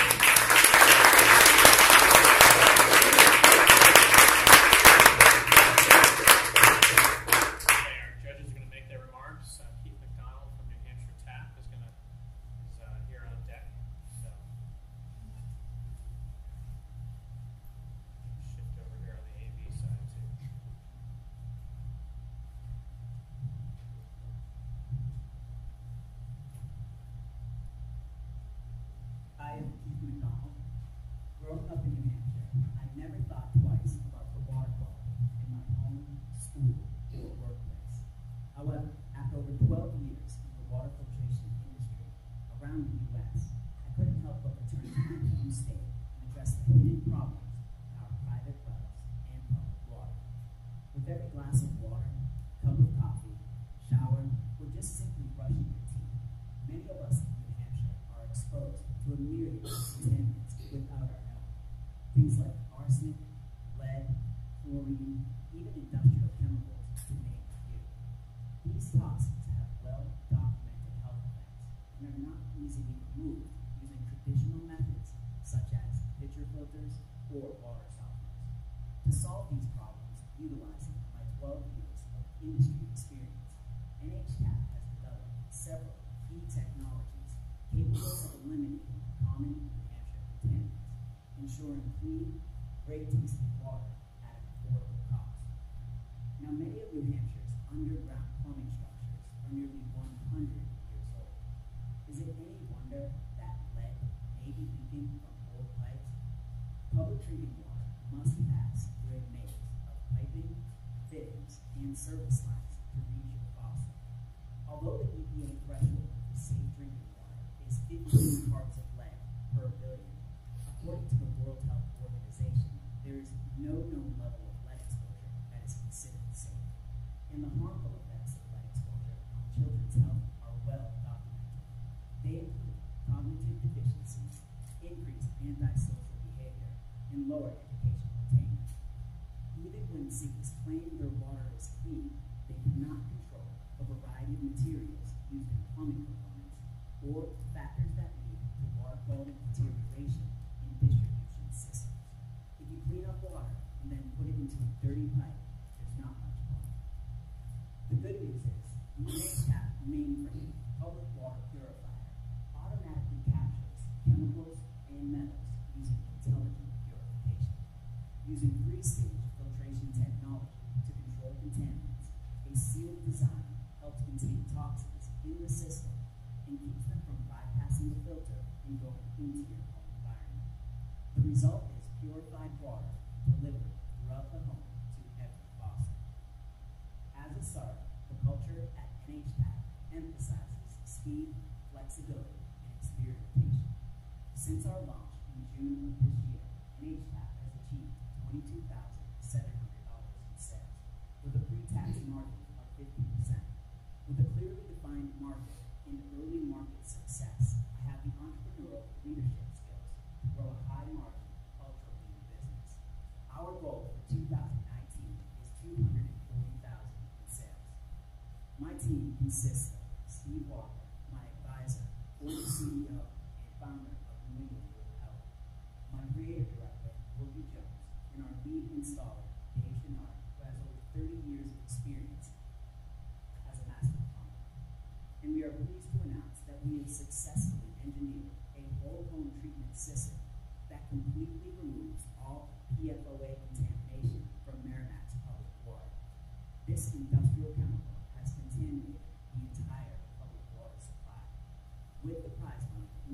[SPEAKER 3] I am Keith McDonald. Growing up in New Hampshire, I never thought twice about the water quality in my home, school, or workplace. However, after over twelve years in the water filtration industry around the U S, I couldn't help but return to my home state and address the hidden problems in our private wells and public water. With every glass of water, cup of coffee, shower, or just simply brushing your teeth, many of us in New Hampshire are exposed to a myriad of contaminants without our knowing. Things like arsenic, lead, chlorine, even industrial chemicals, to name a few. These toxins have well-documented health effects and are not easily removed using traditional methods such as pitcher filters or water softeners. To solve these problems, utilizing my twelve years of industry experience, N H T A P has developed several key technologies capable of eliminating common New Hampshire contaminants, ensuring clean, great-tasting water at an affordable cost. Now, many of New Hampshire's underground plumbing structures are nearly one hundred years old. Is it any wonder that lead may be leaking from old pipes? Public drinking water must pass through a maze of piping, fittings, and service lines to reach your faucet. Although the E P A threshold for safe drinking water is fifteen parts of lead per billion, according to the World Health Organization, there is no known level of lead exposure that is considered safe. And the harmful effects of lead exposure on children's health are well documented. They include cognitive deficiencies, increased antisocial behavior, and lower educational attainment. Even when cities claim their water is clean, they cannot control a variety of materials used in plumbing components or factors that lead to water quality deterioration in distribution systems. If you clean up water and then put it into a dirty pipe, there's not much point. The good news is, the N H T A P mainframe public water purifier automatically captures chemicals and metals using intelligent purification. Using three-stage filtration technology to control contaminants, a sealed design helps contain toxins in the system and keeps them from bypassing the filter and going into your home environment. The result is purified water delivered throughout the home to every faucet. As a start, the culture at N H T A P emphasizes speed, flexibility, and experimentation. Since our launch in June of this year, N H T A P has achieved twenty-two thousand seven hundred dollars in sales, with a pre-tax margin of fifty percent. With a clearly defined market and early market success, I have the entrepreneurial leadership skills to grow a high-margin, ultra-lean business. Our goal for two thousand nineteen is two hundred forty thousand dollars in sales. My team consists of Steve Walker, my advisor, former C E O, and founder of New England Rural Health, my creative director, Wilkie Jones, and our lead installer, Dave Chenard, who has over thirty years of experience as a master plumber. And we are pleased to announce that we have successfully engineered a whole home treatment system that completely removes all P F O A contamination from Merrimack's public water. This industrial chemical has contaminated the entire public water supply. With the prize money, we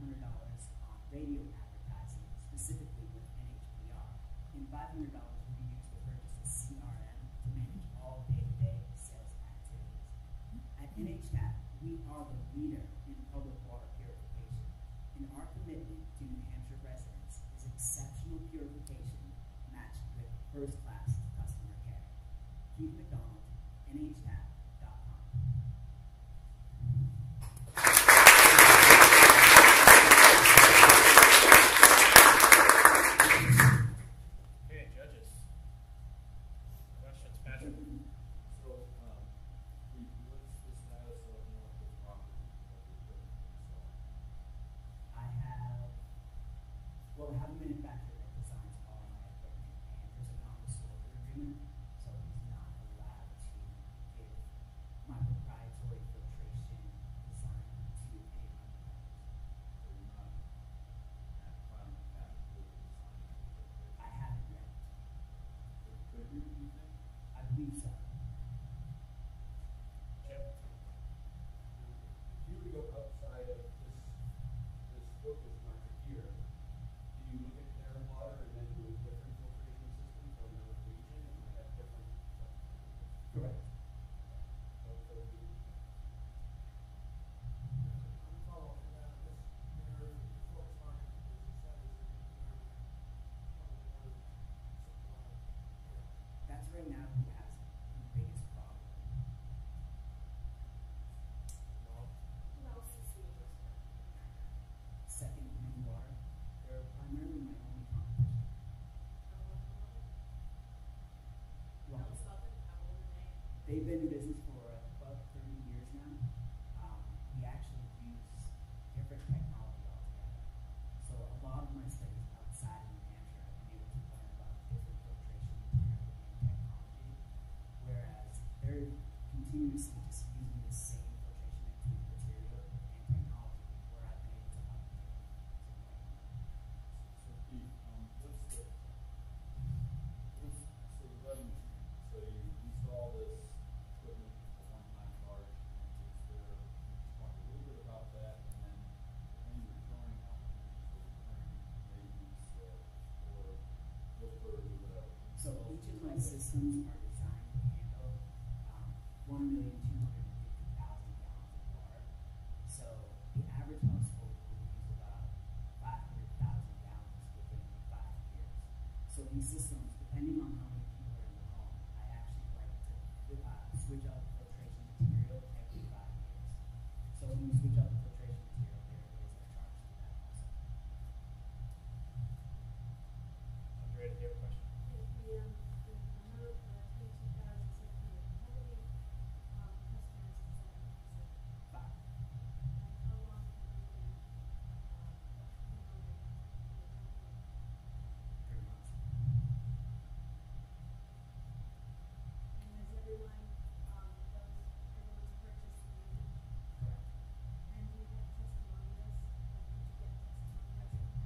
[SPEAKER 13] hundred dollars on radio advertising, specifically with N H P R, and five hundred dollars will be used to purchase a C R M to manage all day-to-day sales activities. At N H T A P, we are the leader in public water purification, and our commitment to New Hampshire residents is exceptional purification matched with first-class customer care. Keith McDonald, N H T A P dot com.
[SPEAKER 1] Okay, judges. Questions, Patrick?
[SPEAKER 9] So, um, we, what's the status of intellectual property of the equipment installed?
[SPEAKER 13] I have, well, I have a manufacturer that designs all my equipment, and there's a non-disclosure agreement, so he's not allowed to give my proprietary filtration design to any of my competitors.
[SPEAKER 9] So you're not at final patent with the design of the equipment?
[SPEAKER 13] I haven't yet.
[SPEAKER 9] Could, could you, do you think?
[SPEAKER 13] I believe so.
[SPEAKER 1] Chip?
[SPEAKER 6] If you were to go outside of this, this focus market here, do you look at their water and then do a different filtration system for another region? It might have different.
[SPEAKER 13] Correct.
[SPEAKER 6] So, so do you-
[SPEAKER 2] I'm following that, this, their focus market, as you said, is in the supply.
[SPEAKER 13] That's right now who has the biggest problem.
[SPEAKER 1] No.
[SPEAKER 4] Who else is seeing this?
[SPEAKER 13] Second, Wind Water. They're primarily my only competition. Well,
[SPEAKER 4] Tell us about them, how old are they?
[SPEAKER 13] they've been in business for about thirty years now. Um, we actually use different technology altogether. So a lot of my studies outside of New Hampshire, I've been able to learn about different filtration material and technology, whereas they're continuously just using the same filtration acti- material and technology, where I've been able to upgrade some technology.
[SPEAKER 9] So Pete, um, what's the, what's, so the revenue stream, so you install this equipment for one-time charge, and is there, talk a little bit about that, and then any recurring opportunities for recurring maintenance, uh, or filters or whatever?
[SPEAKER 13] So each of my systems are designed to handle um, one million two hundred fifty thousand gallons of water. So the average household will use about five hundred thousand gallons within five years. So these systems, depending on how many people are in the home, I actually like to uh, switch out the filtration material every five years. So when you switch out the filtration material, there is a charge to that also.
[SPEAKER 1] Andrea, do you have a question?
[SPEAKER 4] The, the, um, the amount, uh, twenty-two thousand seven hundred, how many, um, customers is that? Is it,
[SPEAKER 13] Five.
[SPEAKER 4] and how long have you been, um, promoting the company?
[SPEAKER 13] Three months.
[SPEAKER 4] And has everyone, um, those, everyone's purchased the unit?
[SPEAKER 13] Correct.
[SPEAKER 4] And do you have testimonials? Or did you get testimonials?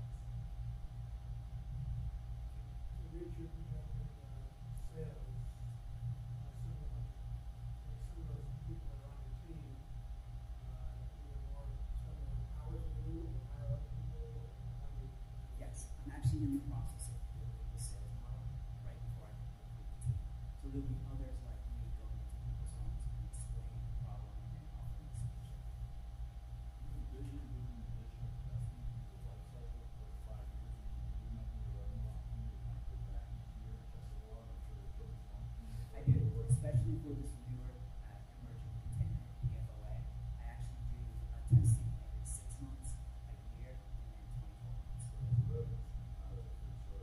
[SPEAKER 2] To reach your projected, uh, sales, uh, some of them, like some of those people that are on your team, uh, either more, spend more hours than you, or hire other people, or how do you?
[SPEAKER 13] Yes, I'm actually in the process of building the sales model right before I complete the team. So there'll be others like me going into people's homes and explaining the problem and then offering the solution.
[SPEAKER 9] Do you envision doing additional testing through the life cycle for five years, and you might need a revenue opportunity to kind of go back each year, test the water, make sure the equipment's functioning?
[SPEAKER 13] I do, especially for this newer uh, emerging contaminant, P F O A. I actually do uh, testing every six months, a year, and then twenty-four months.
[SPEAKER 9] So there's a revenue stream out of it, so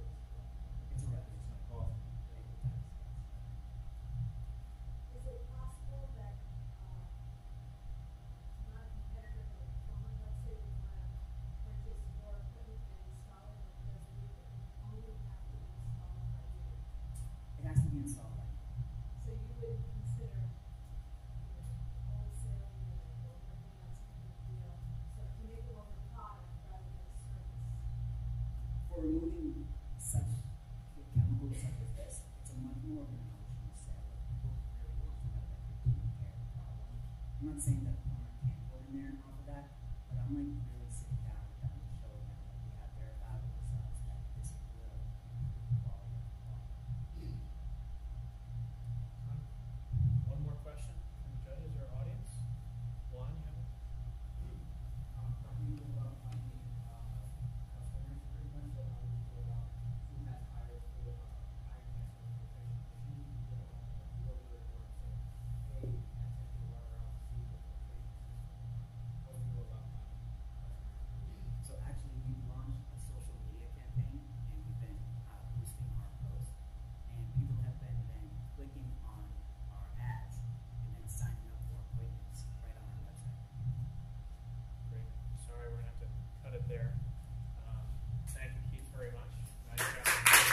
[SPEAKER 1] there. Um, thank you, Keith, very much. Nice job.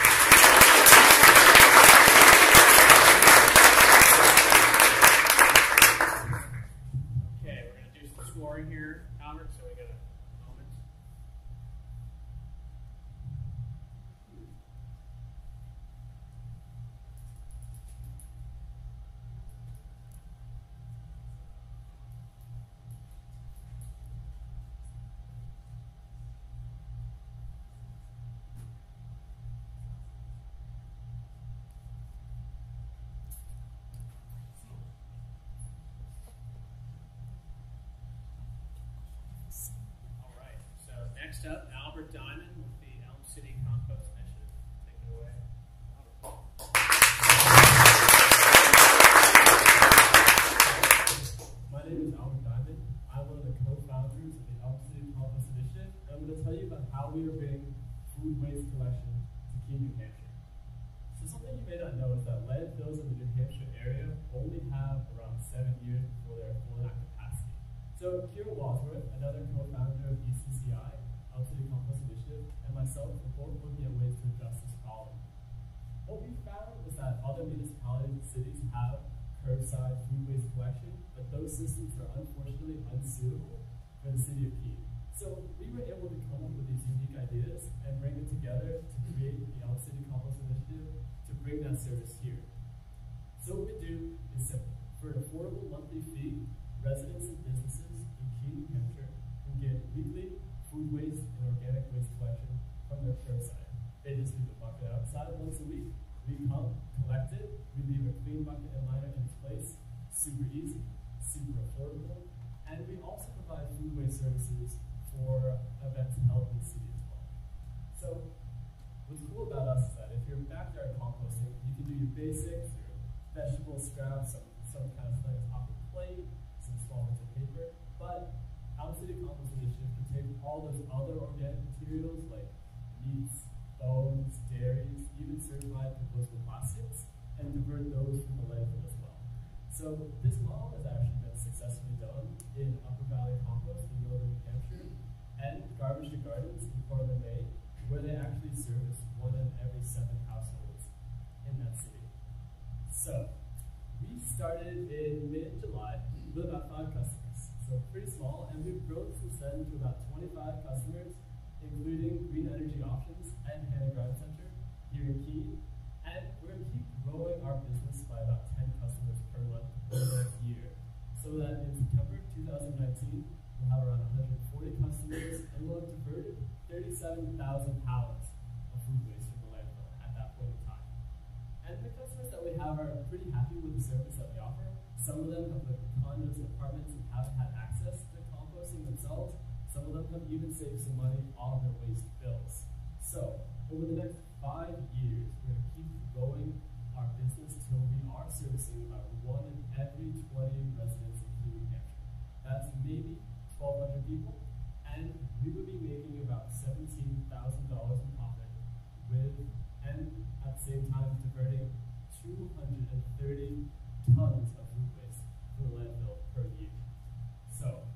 [SPEAKER 1] Okay, we're going to do some scoring here, Albert, so we got a moment. All right, so next up, Albert Diamond with the Elm City Compost Initiative. Take it away.
[SPEAKER 14] My name is Albert Diamond. I'm one of the co-founders of the Elm City Compost Initiative. I'm going to tell you about how we are bringing food waste collection to Keene, New Hampshire. So something you may not know is that landfills in the New Hampshire area only have around seven years before they're full in at capacity. So Kira Wadsworth, another co-founder of E C C I, Elm City Compost Initiative, and myself were both looking at ways to address this problem. What we found was that other municipalities and cities have curbside food waste collection, but those systems are unfortunately unsuitable for the city of Keene. So we were able to come up with these unique ideas and bring them together to create the Elm City Compost Initiative to bring that service here. So what we do is simple. For an affordable monthly fee, residents and businesses in Keene, New Hampshire can get weekly food waste and organic waste collection from their curbside. They just leave the bucket outside once a week. We come, collect it, we leave a clean bucket and liner in its place. Super easy, super affordable, and we also provide food waste services for events held in the city as well. So what's cool about us is that if you're backyard composting, you can do your basics, your vegetable scraps, some, some kind of things off your plate, some small bits of paper, but Elm City Compost Initiative can take all those other organic materials like meats, bones, dairies, even certified compostable plastics, and divert those from the landfill as well. So this model has actually been successfully done in Upper Valley Compost in northern New Hampshire and Garbage to Gardens in Portland, Maine, where they actually service one in every seven households in that city. So we started in mid-July with about five customers, so pretty small, and we've grown since then to about twenty-five customers, including Green Energy Options and Hannah Grind Center here in Keene. And we're going to keep growing our business by about ten customers per month over the next year. So that in September two thousand nineteen, we'll have around one hundred forty customers and we'll have diverted thirty-seven thousand pounds of food waste from the landfill at that point in time. And the customers that we have are pretty happy with the service that we offer. Some of them have lived in condos and apartments and haven't had access to composting themselves. Some of them have even saved some money on their waste bills. So, over the next five years, we're going to keep growing our business till we are servicing about one in every twenty residents in Keene, New Hampshire. That's maybe twelve hundred people, and we would be making about seventeen thousand dollars in profit with, and at the same time diverting two hundred thirty tons of food waste from the landfill per year. So,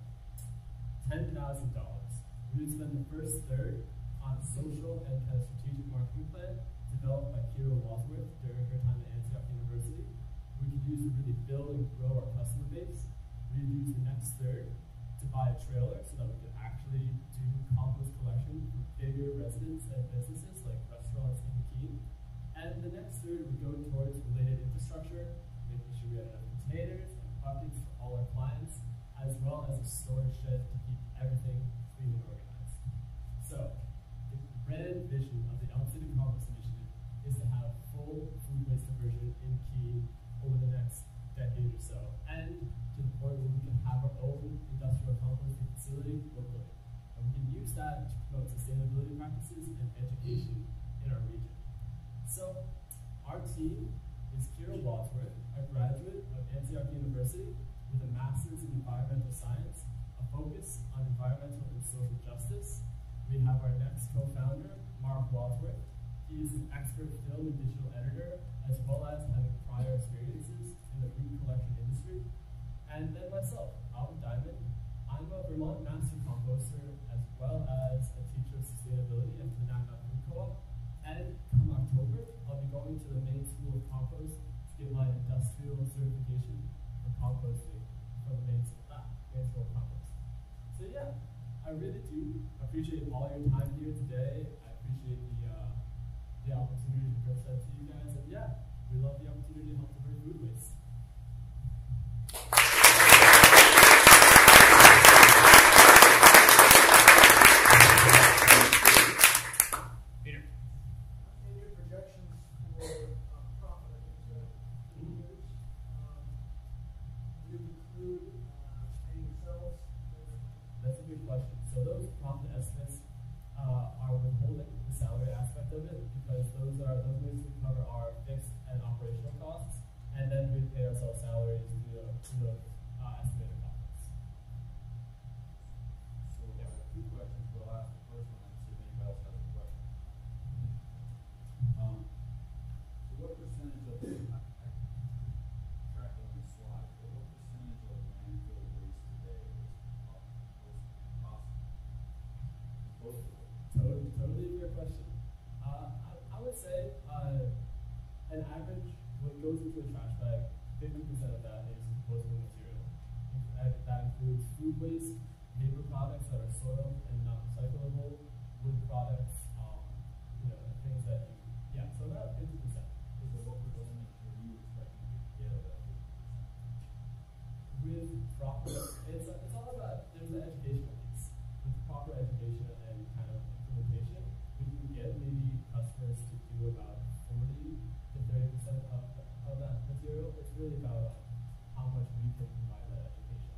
[SPEAKER 14] ten thousand dollars. We would spend the first third on a social and kind of strategic marketing plan developed by Kira Wadsworth during her time at Antioch University. We could use to really build and grow our customer base. We would use the next third to buy a trailer so that we could actually do compost collection for bigger residents and businesses like restaurants in Keene. And the next third would go towards related infrastructure, making sure we had enough containers and buckets for all our clients, as well as a storage shed to keep everything clean and organized. So, the grand vision of the Elm City Compost Initiative is to have full food waste diversion in Keene over the next decade or so, and to the point where we can have our own industrial composting facility locally. And we can use that to promote sustainability practices and education in our region. So, our team is Kira Wadsworth, a graduate of Antioch University with a master's in environmental science, a focus on environmental and social justice. We have our next co-founder, Mark Wadsworth. He is an expert film and digital editor, as well as having prior experiences in the food collection industry. And then myself, Albert Diamond. I'm a Vermont master composter, as well as I've said to you guys. And yeah, we love the opportunity to help divert food waste.
[SPEAKER 1] Peter.
[SPEAKER 2] In your projections for uh, profit, I think you said two years, um, do you include uh, paying yourselves?
[SPEAKER 14] That's a good question. So those profit estimates uh, are withholding the salary aspect of it because those are those basically cover our fixed and operational costs, and then we pay ourselves salaries through the, through those uh, estimated profits.
[SPEAKER 9] So I have two questions, but I'll ask the first one and see if anybody else has a question. Um, so what percentage of the, I, I track it on the slide, but what percentage of landfill waste today is uh, is possible? Both of them.
[SPEAKER 14] Totally, totally fair question. Uh, I, I would say uh, an average, what goes into a trash bag, fifty percent of that is compostable material. That, that includes food waste, paper products that are soiled and not recyclable, wood products, um, you know, things that you, yeah, so about fifty percent.
[SPEAKER 9] So what percentage are you expecting to get of that fifty percent?
[SPEAKER 14] With proper, it's, it's all about, there's an educational piece. With proper education and kind of implementation, we can get maybe customers to do about forty to thirty percent of, of that material. It's really about how much we can provide that education.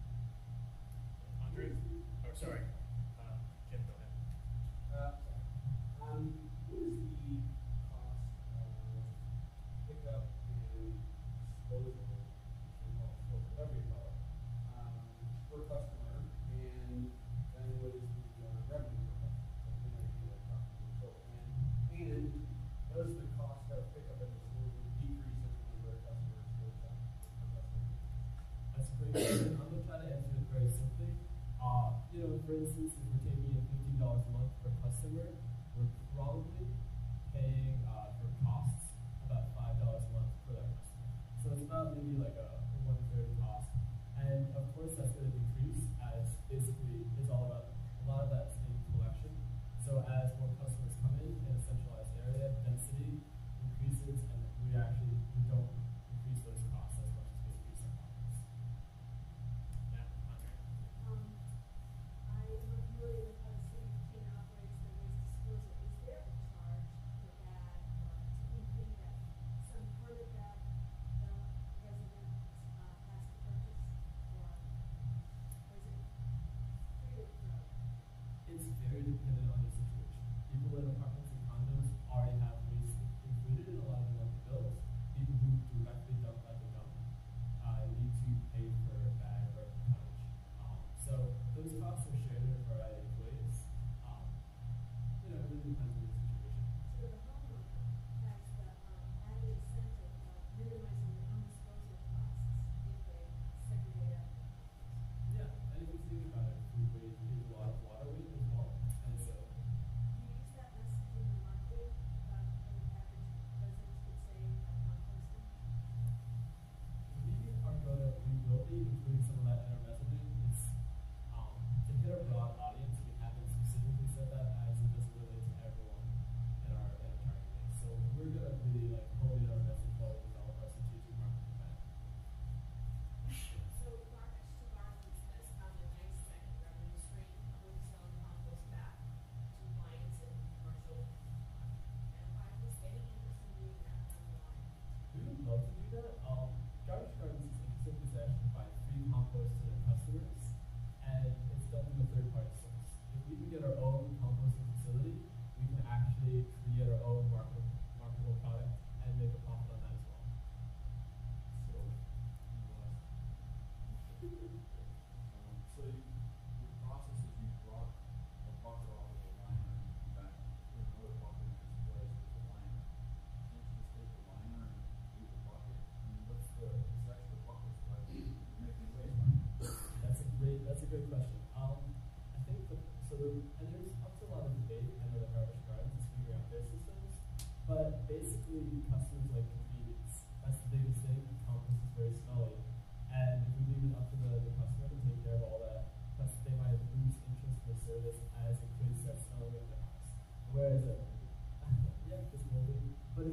[SPEAKER 1] Andre? Oh, sorry. Uh, Jim, go ahead.
[SPEAKER 6] Uh, um, what is the cost of pickup and disposal, whatever you call it, um, per customer, and then what is the uh, revenue per customer? So then I get a cost of goods sold. And, and does the cost of pickup and disposal decrease as the number of customers goes up per customer?
[SPEAKER 14] That's a great question. I'm going to try to answer it very simply. Uh, you know, for instance, if we're taking in fifteen dollars a month per customer, we're probably paying uh, for costs about five dollars a month per that customer. So it's about maybe like a one-third cost. And of course, that's going to decrease as basically it's all about a lot of that's in collection. So as more customers come in in a centralized area, density increases, and we actually we don't increase those costs as much as we increase our profits.
[SPEAKER 1] Yeah, Andre?
[SPEAKER 4] Um, I am not familiar with how the city of Keene operates their waste disposal. Is there a charge for that, or do you think that some part of that the resident uh, has to purchase, or, or is it free to throw?
[SPEAKER 14] It's very dependent on your situation. People in apartments and condos already have waste included in a lot of the monthly bills. People who directly dump at the dump uh, need to pay for a bag or tonnage. Um, so those costs are shared in a variety of ways. Um, you know, it really depends on your situation.
[SPEAKER 4] So the homeowner has the um, added incentive of minimizing their own disposal costs if they segregate out.
[SPEAKER 14] Yeah, and if you think about it, food waste is a lot of water waste as well. And so
[SPEAKER 4] Do you use that message in the marketing about what the average residents could save by composting?
[SPEAKER 14] we are gonna we will be including some of that in our messaging. It's um, to hit a broad audience. We haven't specifically said that as it doesn't relate to everyone in our in our target base. So we're gonna really like hone in our message while we develop our strategic marketing plan.
[SPEAKER 15] So garbage to gardens has found a nice second revenue stream with selling compost back to clients and commercial enterprises. Any interest in doing that down the line?
[SPEAKER 14] We would love to do that. Um, Garbage Gardens is interesting because they actually provide free compost to their customers, and it's done through a third-party source. If we can get our own composting facility, we can actually create our own marketable, marketable product and make a profit on that as well.
[SPEAKER 9] So, you know, um, so you, your process is you brought a bucket off of the liner and you back, put another bucket in its place with the liner. Can't you just take the liner and leave the bucket? I mean, what's the, this extra bucket's like, you're making waste, right?
[SPEAKER 14] That's a great. That's a good question. Um, I think the, so. The, and there's up to a lot of debate. I know that Garbage Gardens is figuring out their systems, but basically customers like convenience. That's the biggest thing. Compost is very smelly, and if we leave it up to the, the customer to take care of all that, plus they might lose interest in the service as it could start smelling in their house. Whereas, a, yeah, it's moldy, but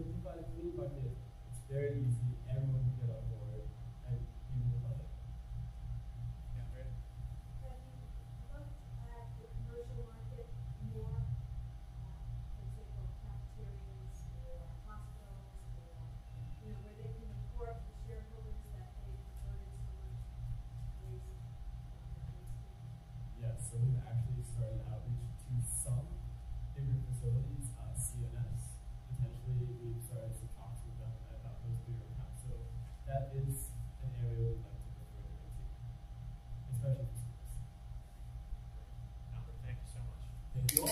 [SPEAKER 14] very easy, everyone can get on board, and even the public.
[SPEAKER 1] Yeah, great.
[SPEAKER 4] Have you looked at the commercial market more, uh, for example, cafeterias or hospitals or, you know, where they can report to shareholders that they diverted so much waste from their waste stream?
[SPEAKER 14] Yes, so we've actually started outreach to some bigger facilities, uh, C N S. Potentially, we've started some talks with them about those bigger accounts. So that is an area we'd like to go further into, especially for schools.
[SPEAKER 1] Albert, thank you so much.
[SPEAKER 14] Thank you all.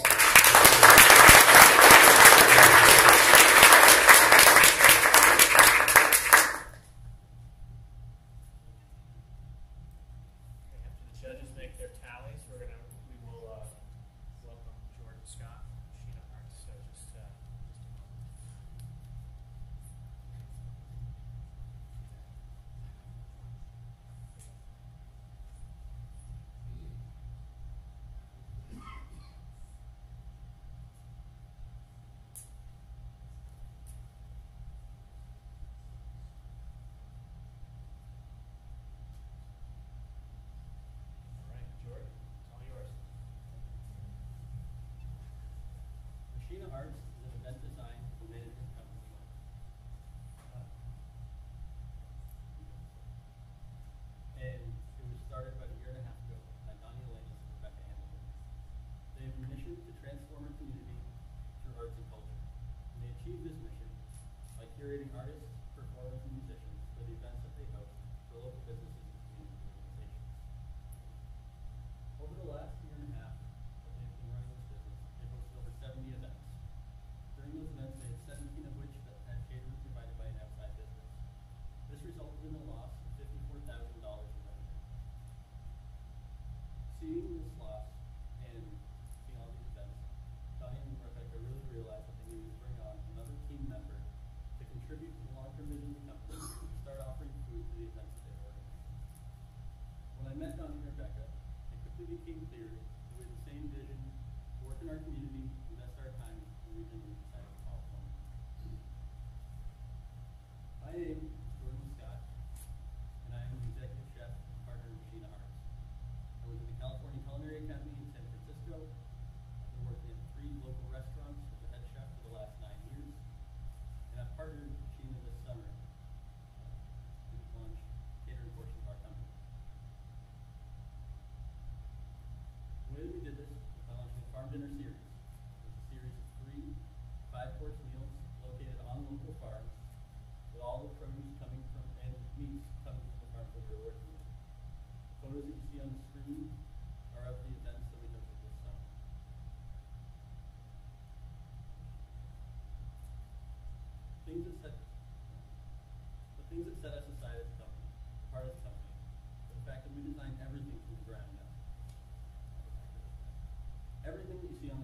[SPEAKER 1] Okay, after the judges make their tallies, we're gonna we will uh, welcome Jordan Scott, Sheena Arts. So just uh, just a moment. All right, Jordan, it's all yours.
[SPEAKER 16] Sheena Arts is an event design and management company. Uh, and it was started about a year and a half ago by Donnie Alanis and Rebecca Hamilton. They have a mission to transform our community through arts and culture. And they achieve this mission by curating artists, performers, and musicians for the events that they host for local businesses and community organizations. Over the last year and a half that they've been running this business, they've hosted over seventy events. During those events, they had seventeen of which that had catering provided by an outside business. This resulted in a loss of fifty-four thousand dollars in revenue. Seeing this loss and seeing all these events, Donnie and Rebecca really realized that they needed to bring on another team member to contribute to the long-term vision of the company and start offering food to the events that they were organizing. When I met Donnie and Rebecca, it quickly became clear that we had the same vision to work in our community, invest our time in the region we decided to call home. My name is Jordan Scott, and I am the executive chef and partner of Sheena Arts. I was at the California Culinary Academy in San Francisco. I've been working at three local restaurants as a head chef for the last nine years, and I've partnered with Sheena this summer uh, to launch catering portion of our company. The way that we did this was by launching a farm dinner series. It was a series of three five-course meals located on local farms, with all the produce coming from and meats coming from the farms that we were working with. The photos that you see on the screen are of the events that we hosted this summer. Things that set the things that set us aside as a company, part of the company, are the fact that we design everything from the ground up. Everything that you see on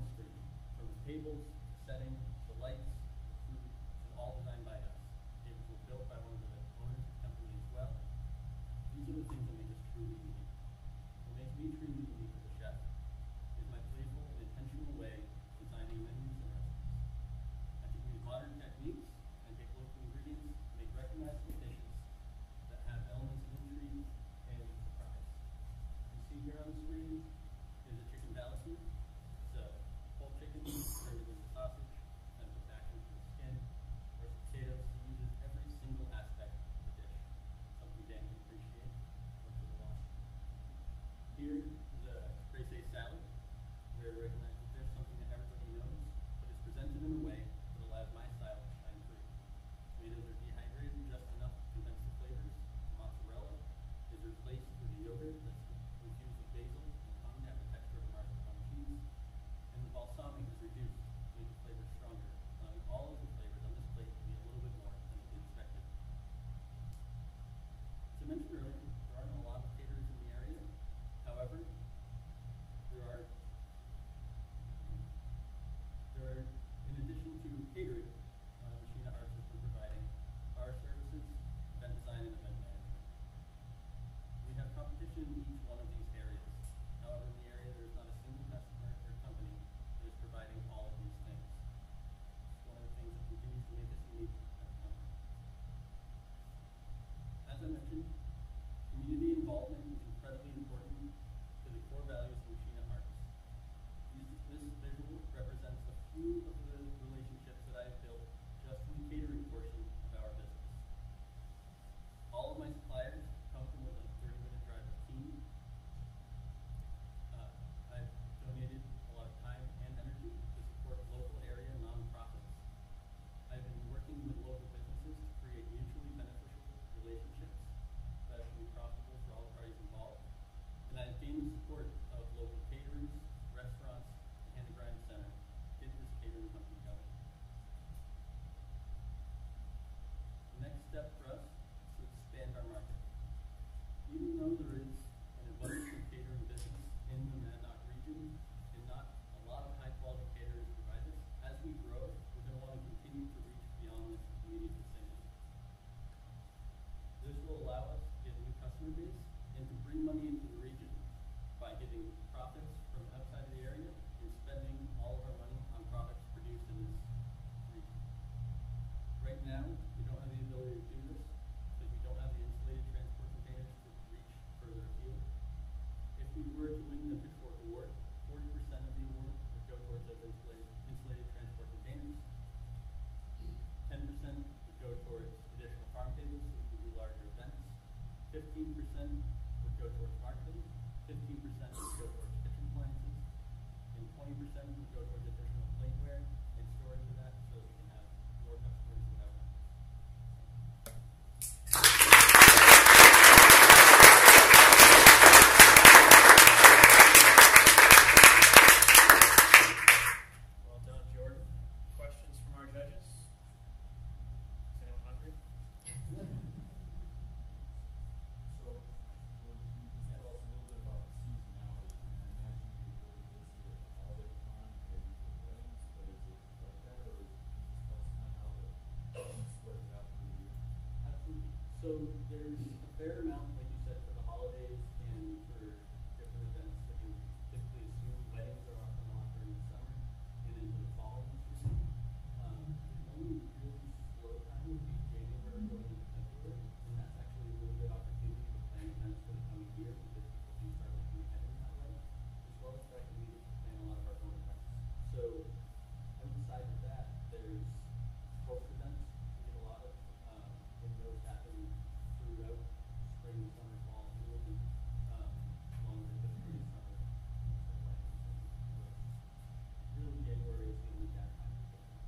[SPEAKER 16] mentioned, community involvement is incredibly important to the core values of Machina Arts. This, this visual represents a few of the relationships that I have built just in the catering portion of our business. All of my suppliers come from within a thirty minute drive of Keene. Uh, I've donated a lot of time and energy to support local area nonprofits. I've been working with local businesses to create mutually beneficial relationships that can be profitable for all parties involved. And I've gained the support of local caterers, restaurants, and the Grimes Center to get this catering company going. The next step for us is to expand our market. Even though there is an abundance of catering business in the Monadnock region and not a lot of high quality caterers provide this, as we grow, we're going to want to continue to reach beyond this immediate vicinity. This will allow us to get a new customer base and to bring money into the region by getting profits from outside of the area and spending all of our money on products produced in this region. Right now, we don't have the ability to do this because we don't have the insulated transport containers to reach further afield. If we were to win the Pitchfork Award, forty percent of the award would go towards those insulated, insulated transport containers. ten percent would go towards additional farm tables so we can do larger events. fifteen percent would go towards marketing. fifteen percent would go towards kitchen appliances. And twenty percent would go towards additional plateware and storage of that so that we can have more customers without them.
[SPEAKER 1] Well done, Jordan. Questions from our judges? Is anyone hungry?
[SPEAKER 9] So, well, can you just tell us a little bit about seasonality? I imagine you're really busy at the holiday time, maybe for weddings, but is it like that, or is it just tell us kind of how the season spreads out through the year?
[SPEAKER 16] Absolutely. So there's a fair amount, like you said, for the holidays and for different events that you typically assume weddings are often a lot during the summer and into the fall most recently. Um, the only really slow time would be January going into February, and that's actually a really good opportunity to plan events for the coming year because people can start looking ahead in that way, as well as try to meet to plan a lot of our own events. So outside of that, there's sports events. We get a lot of, um, and those happen throughout spring, summer, fall, and winter, um, along with the spring, summer, so really January is the only gap time.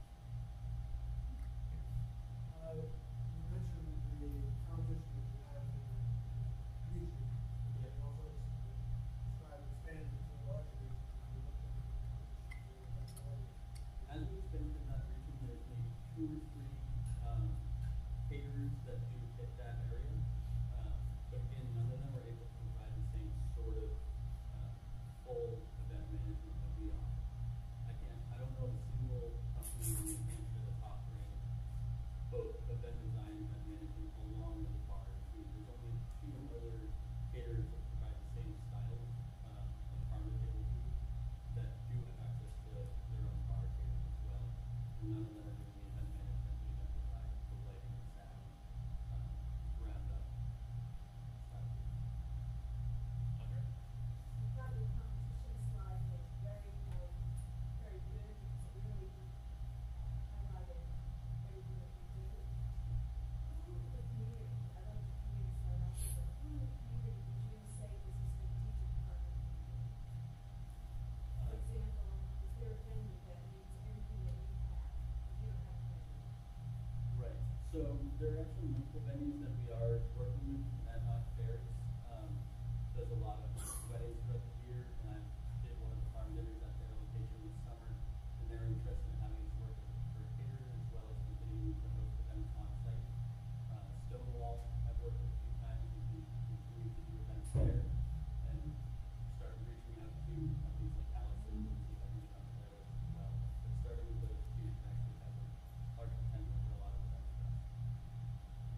[SPEAKER 2] Uh, you mentioned the competition that you have in the region.
[SPEAKER 16] Yeah.
[SPEAKER 2] You also described expanding to a larger region. How you look at the competition.
[SPEAKER 16] As we expand in that region, there's maybe two or three um, caterers that do hit that area. Uh, but again, none of them are able to provide the same sort of uh, full event management that we offer. I can't, I don't know of a single company in New Hampshire that's offering both event design and event management along with the bar. I mean, there's only two other caterers that provide the same style uh, of farm-to-table food that do have access to their own bar catering as well. And none of them are doing the event management, the event design, the lighting, the sound, um, roundup style.
[SPEAKER 1] Andre?
[SPEAKER 4] I thought your competition slide was very, um, very good, because it really highlighted everything that you do. Who in the community, I love the community slide also, but who in the community would you say is a strategic partner for you? For example, is there a venue that needs everything that you have, if you don't have a venue?
[SPEAKER 16] Right. So there are actually multiple venues that we are working with. Monadnock Fairs um, does a lot of weddings throughout the year, and I did one of the farm dinners at their location this summer, and they're interested in having us work for a caterer as well as continuing to host events on site. Uh, Stonewall, I've worked with a few times. We can continue to do events there and start reaching out to companies like Allison and see if I can get on their list as well. But starting with those two actually have a large potential for a lot of events for us.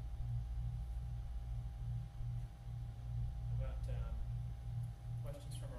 [SPEAKER 1] How about um, questions from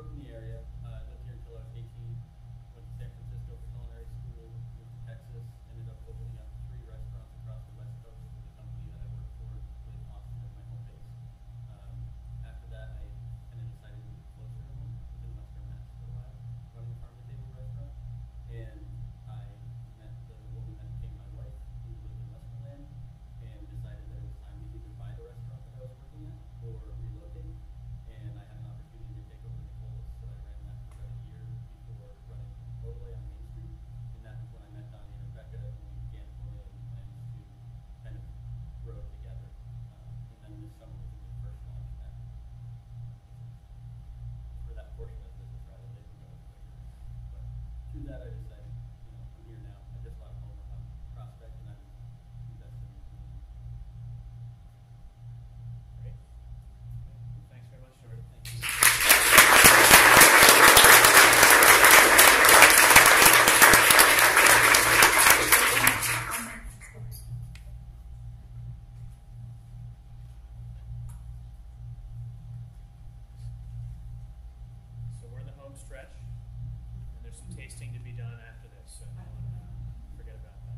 [SPEAKER 16] grew up in the area. Uh, I lived here until I was eighteen. Went to San Francisco for culinary school. Moved to Texas. Ended up opening up three restaurants across the West Coast with the company that I worked for with Austin as my home base. Um, after that, I kind of decided to move closer to home. I was in Western Mass for a while, running a farm-to-table restaurant. And I met the woman that became my wife, who lived in Westmoreland, and decided that it was time to either buy the restaurant that I was working at or relocate. And I had an opportunity to take over Nicole's, so I ran that for about a year before running Chipotle on Main Street. And that was when I met Donnie and Rebecca, and we began formulating plans to kind of grow together. Uh, and then this summer was when we first launched that. For that portion of the business, rather, they didn't go quicker. But through that, I decided, you know, I'm here now. I just bought a home on Prospect, and I'm investing in the community.
[SPEAKER 1] Great. Thanks very much, Jordan.
[SPEAKER 16] Thank you.
[SPEAKER 1] So we're in the home stretch, and there's some tasting to be done after this, so no one uh, forget about that.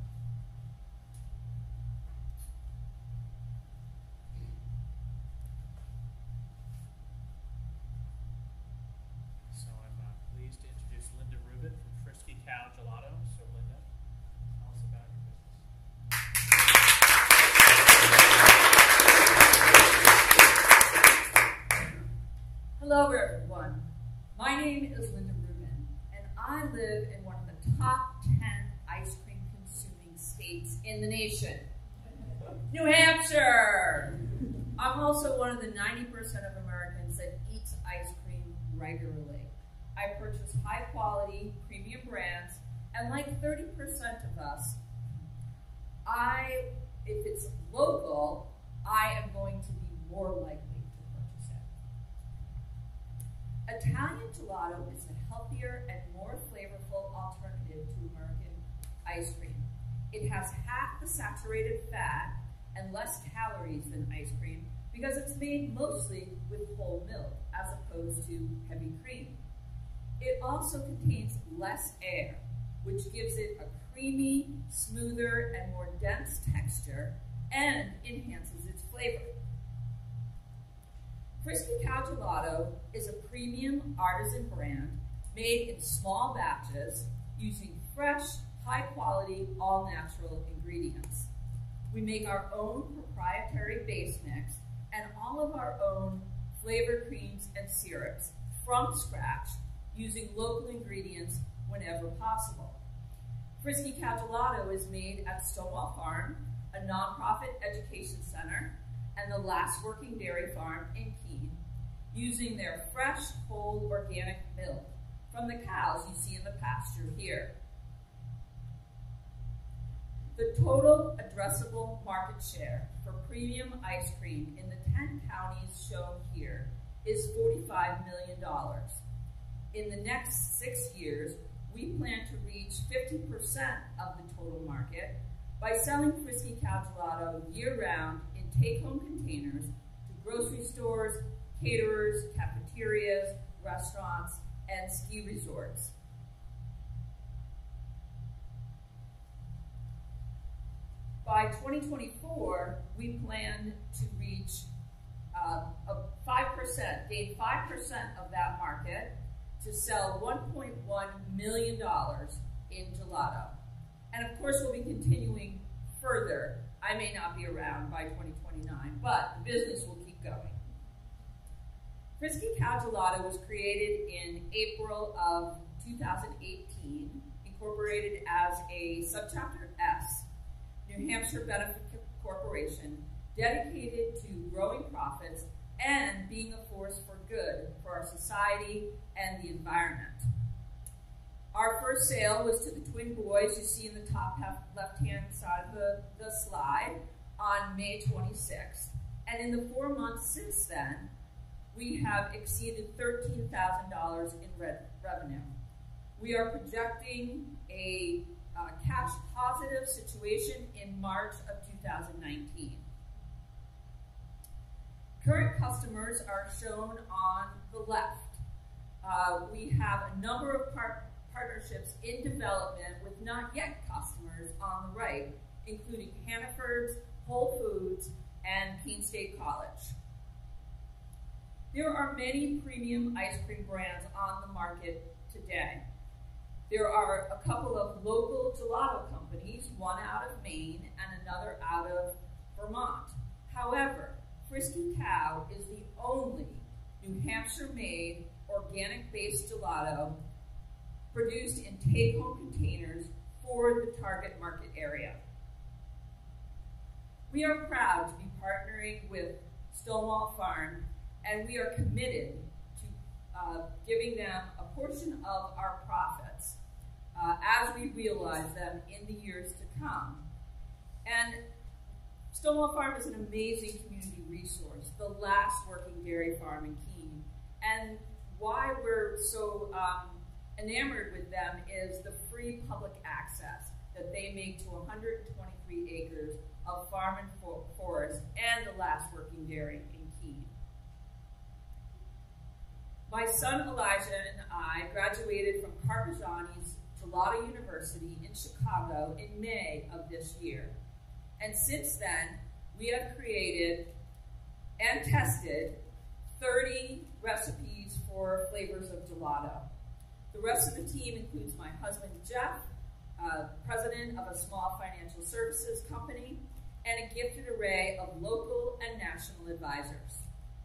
[SPEAKER 1] So I'm uh, pleased to introduce Linda Rubin from Frisky Cow Gelato. So Linda, tell us about your business.
[SPEAKER 17] Hello, everyone. My name is Linda Rubin, and I live in one of the top ten ice cream consuming states in the nation, New Hampshire. I'm also one of the ninety percent of Americans that eats ice cream regularly. I purchase high quality, premium brands, and like thirty percent of us, I, if it's local, I am going to be more likely to purchase it. Italian gelato is a healthier and more flavorful alternative to American ice cream. It has half the saturated fat and less calories than ice cream because it's made mostly with whole milk as opposed to heavy cream. It also contains less air, which gives it a creamy, smoother, and more dense texture and enhances its flavor. Frisky Cow Gelato is a premium artisan brand made in small batches using fresh, high-quality, all-natural ingredients. We make our own proprietary base mix and all of our own flavor creams and syrups from scratch using local ingredients whenever possible. Frisky Cow Gelato is made at Stonewall Farm, a nonprofit education center, and the last working dairy farm in Keene, using their fresh, whole, organic milk from the cows you see in the pasture here. The total addressable market share for premium ice cream in the ten counties shown here is forty-five million dollars. In the next six years, we plan to reach fifty percent of the total market by selling Frisky Cow Gelato year-round in take-home containers to grocery stores, caterers, cafeterias, restaurants, and ski resorts. By twenty twenty-four, we plan to reach uh, a five percent, gain five percent of that market to sell one point one million dollars in gelato. And of course, we'll be continuing further. I may not be around by twenty twenty-nine, but the business will keep going. Frisky Cow Gelato was created in April of two thousand eighteen, incorporated as a subchapter S, New Hampshire Benefit Corporation, dedicated to growing profits and being a force for good for our society and the environment. Our first sale was to the twin boys you see in the top left-hand side of the, the slide on May twenty-sixth. And in the four months since then, we have exceeded thirteen thousand dollars in re revenue. We are projecting a uh, cash positive situation in March of two thousand nineteen. Current customers are shown on the left. Uh, we have a number of par partnerships in development with not yet customers on the right, including Hannaford's, Whole Foods, and Keene State College. There are many premium ice cream brands on the market today. There are a couple of local gelato companies, one out of Maine and another out of Vermont. However, Frisky Cow is the only New Hampshire-made, organic-based gelato produced in take-home containers for the target market area. We are proud to be partnering with Stonewall Farm, and we are committed to uh, giving them a portion of our profits uh, as we realize them in the years to come. And Stonewall Farm is an amazing community resource, the last working dairy farm in Keene. And why we're so um, enamored with them is the free public access that they make to one hundred twenty-three acres of farm and for forest and the last working dairy in Keene. My son Elijah and I graduated from Carpigiani's Gelato University in Chicago in May of this year. And since then, we have created and tested thirty recipes for flavors of gelato. The rest of the team includes my husband, Jeff, uh, president of a small financial services company, and a gifted array of local and national advisors.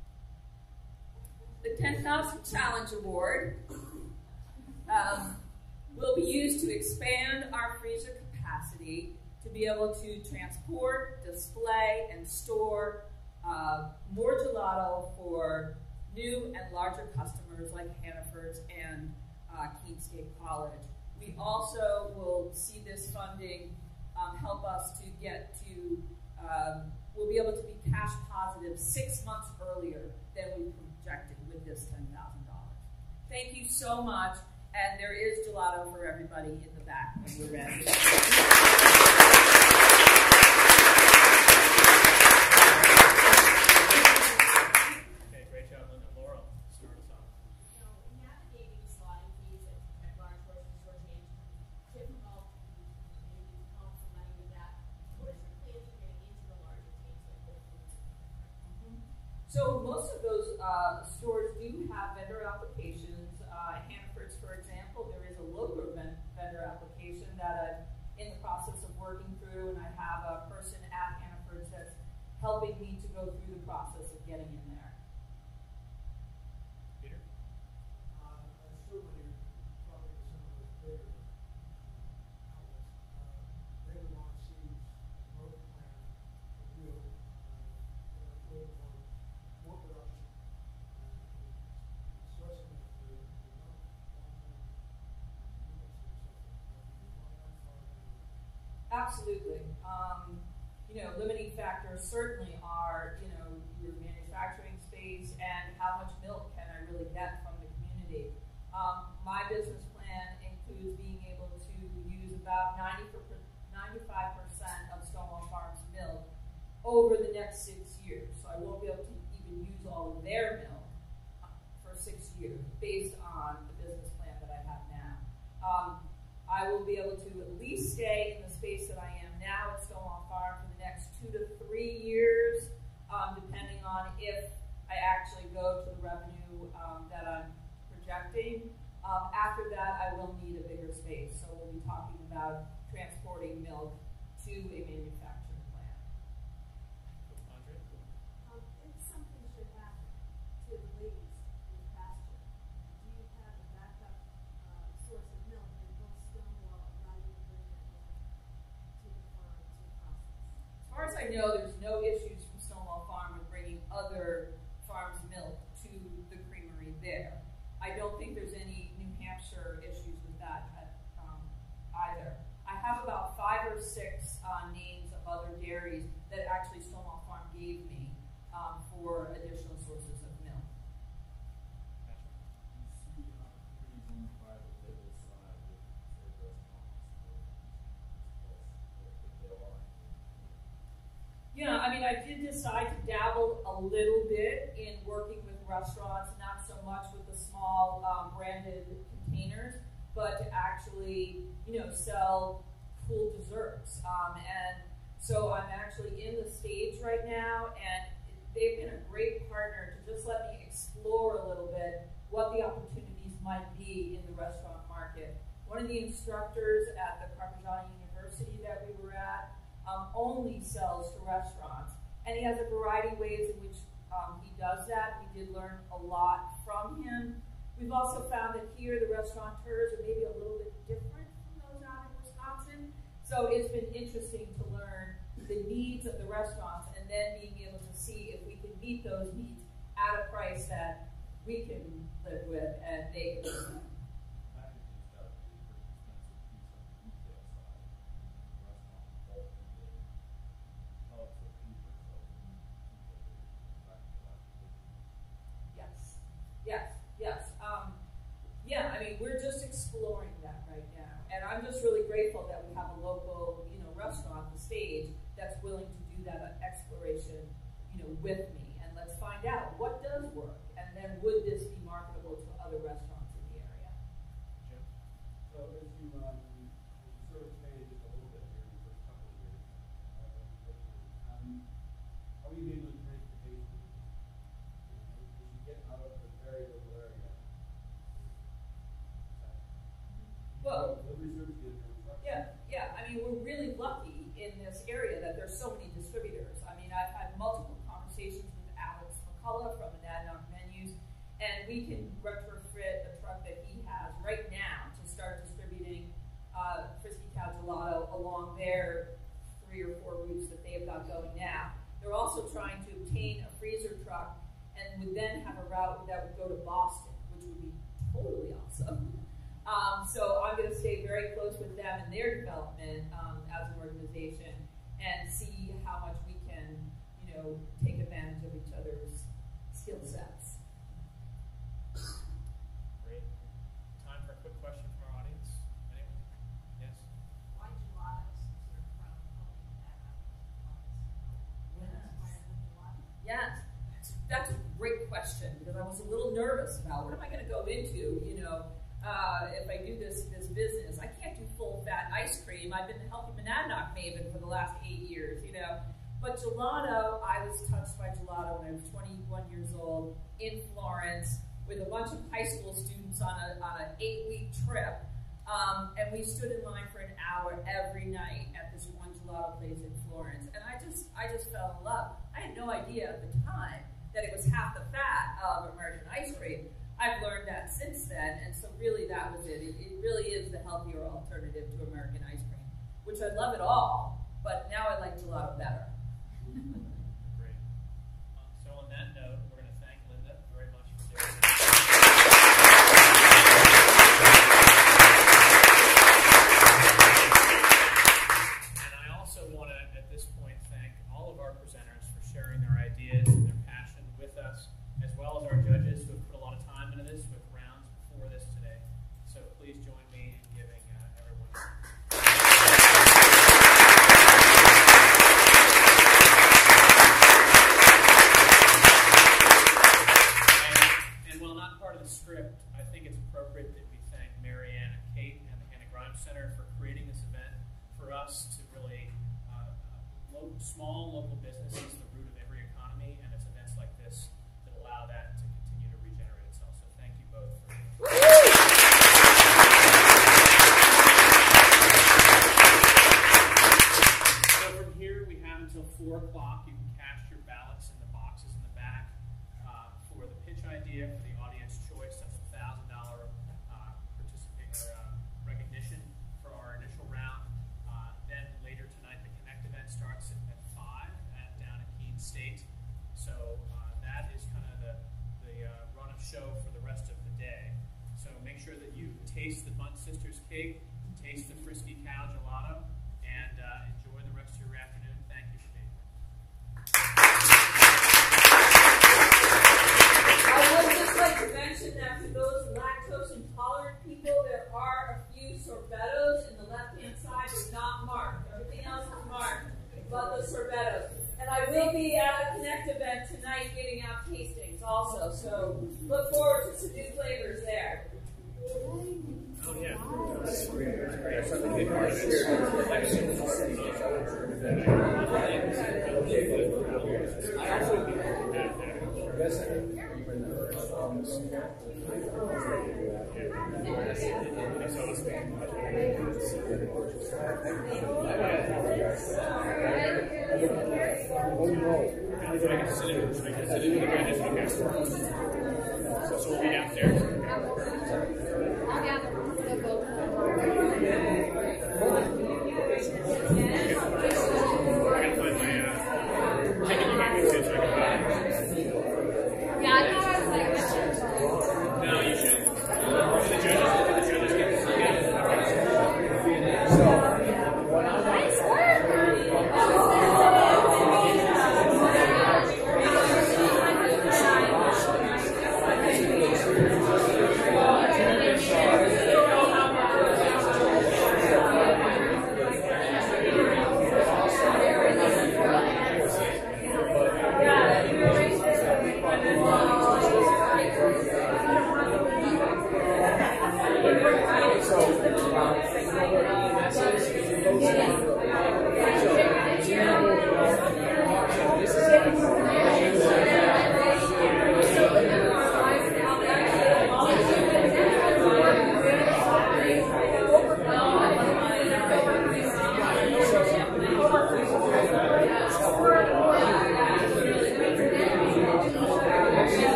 [SPEAKER 17] The ten thousand Challenge Award um, will be used to expand our freezer capacity to be able to transport, display, and store uh, more gelato for new and larger customers like Hannaford's and uh, Keene State College. We also will see this funding um, help us to get to, um, we'll be able to be cash positive six months earlier than we projected with this ten thousand dollars. Thank you so much, and there is gelato for everybody in the back when we're ready. So most of those uh, stores do have vendor applications. Uh, Hannaford's, for example, there is a local vendor application that I'm in the process of working through, and I have a person at Hannaford's that's helping me to go through the process of getting in there.
[SPEAKER 1] Peter?
[SPEAKER 2] Uh, assuming probably some of those bigger outlets, uh, they would want to see a growth plan for you, uh, for a little more more production, and sourcing of the, the milk,
[SPEAKER 17] Absolutely. Um, you know, limiting factors certainly are, you know, your manufacturing space and how much milk can I really get from the community. Um, my business plan includes being able to use about ninety-five percent of Stonewall Farms milk over the next six years. So I won't be able to even use all of their milk for six years based on the business plan that I have now. Um, I will be able to at least stay in the space that I am now at Stonewall Farm for the next two to three years, um, depending on if I actually go to the revenue um, that I'm projecting. Um, after that, I will need a bigger space. So we'll be talking about transporting milk to a manufacturing plant.
[SPEAKER 1] Andre?
[SPEAKER 4] Um, if something should happen to the ladies in the pasture, do you have a backup uh, source of milk and will Stonewall allow you to bring that milk to the farm to process?
[SPEAKER 17] As far as I know, there's no issues from Stonewall Farm with bringing other farms' milk to the creamery there. I don't think there's any New Hampshire issues with that um, either. I have about five or six uh, names of other dairies that actually Stonewall Farm gave me um, for additional sources of milk.
[SPEAKER 9] You see opportunities on the private label side with, say, restaurants, if they are.
[SPEAKER 17] Yeah, I mean, I did decide to dabble a little bit in working with restaurants, not so much with the small small um, branded containers, but to actually, you know, sell cool desserts. Um, and so I'm actually in the stage right now, and they've been a great partner to just let me explore a little bit what the opportunities might be in the restaurant market. One of the instructors at the Carpigiani University that we were at um, only sells to restaurants, and he has a variety of ways in which um, he does that. We did learn a lot from him. We've also found that here the restaurateurs are maybe a little bit different from those out in Wisconsin. So it's been interesting to learn the needs of the restaurants and then being able to see if we can meet those needs at a price that we can live with and they can live with. Yes, yes, yes. Um, yeah, I mean, we're just exploring that right now. And I'm just really grateful that we have a local, you know, restaurant, The Stage, that's willing to do that exploration, you know, with me. And let's find out what does work, and then would this be marketable to other restaurants in the area?
[SPEAKER 9] Jim? So as you, um, as you sort of expanded just a little bit here in the first couple of years, uh, um, how are you able to transportation? You know, as you get out of the very local area?
[SPEAKER 17] Well,
[SPEAKER 9] delivery service, you have
[SPEAKER 17] yeah, yeah. I mean, we're really lucky in this area that there's so many distributors. I mean, I've had multiple conversations with Alex McCullough from Monadnock Menus, and we can retrofit a truck that he has right now to start distributing uh, Frisky Cow Gelato along their three or four routes that they've got going now. They're also trying to obtain a freezer truck and would then have a route that would go to Boston, which would be totally awesome. Um, so I'm going to stay very close with them in their development um, as an organization and see how much we can, you know, take advantage of each other's skill sets.
[SPEAKER 1] Great. Time for a quick question from our audience. Anyone? Yes?
[SPEAKER 15] Why gelatos served from Tony
[SPEAKER 17] Yes, that's a great question because I was a little nervous about what am I going to go into, you know, uh, if I do this this business. I can't do full fat ice cream. I've been the Healthy Monadnock maven for the last eight years, you know. But gelato, I was touched by gelato when I was twenty-one years old in Florence with a bunch of high school students on a on an eight-week trip. Um, and we stood in line for an hour every night at this one gelato place in Florence. And I just I just fell in love. I had no idea at the time that it was half the fat of American ice cream. I've learned that since then, and so really that was it. It, it really is the healthier alternative to American ice cream, which I love it all, but now I like gelato better.
[SPEAKER 1] Great. Um, so on that note, we're going to thank Linda very much for doing this. And I also want to, at this point, thank all of our presenters for sharing their ideas and their passion with us, as well as our judges who have put a lot of time into this with rounds before this today. So please join me in giving uh, everyone and, and while not part of the script, I think it's appropriate that we thank Mary Ann and Kate and the Hannah Grimes Center for creating this event for us to really uh, lo small local businesses, the root of every economy, and it's events like this that allow that to continue to regenerate itself. So thank you both for So from here, we have until four o'clock. You can cast your ballots in the boxes in the back uh, for the pitch idea, for the audience choice. That's a thousand dollar participator uh, recognition for our initial round. Uh, then later tonight, the Connect event starts at, at five at, down at Keene State. So uh, that is kind of the, the uh, run of show for the rest of the day. So make sure that you taste the Bunt Sisters cake, taste the Frisky Cow Gelato, and uh, enjoy the rest of your afternoon. Thank you for being here.
[SPEAKER 17] I would just like to mention that for those lactose intolerant people, there are a few sorbettos in the left-hand side. They're not marked. Everything else is marked, but the sorbettos. And I will be at a Connect event tonight giving out tastings also. So look forward to some new flavors.
[SPEAKER 1] Certainly a big part of it. I also think that So we'll be downstairs.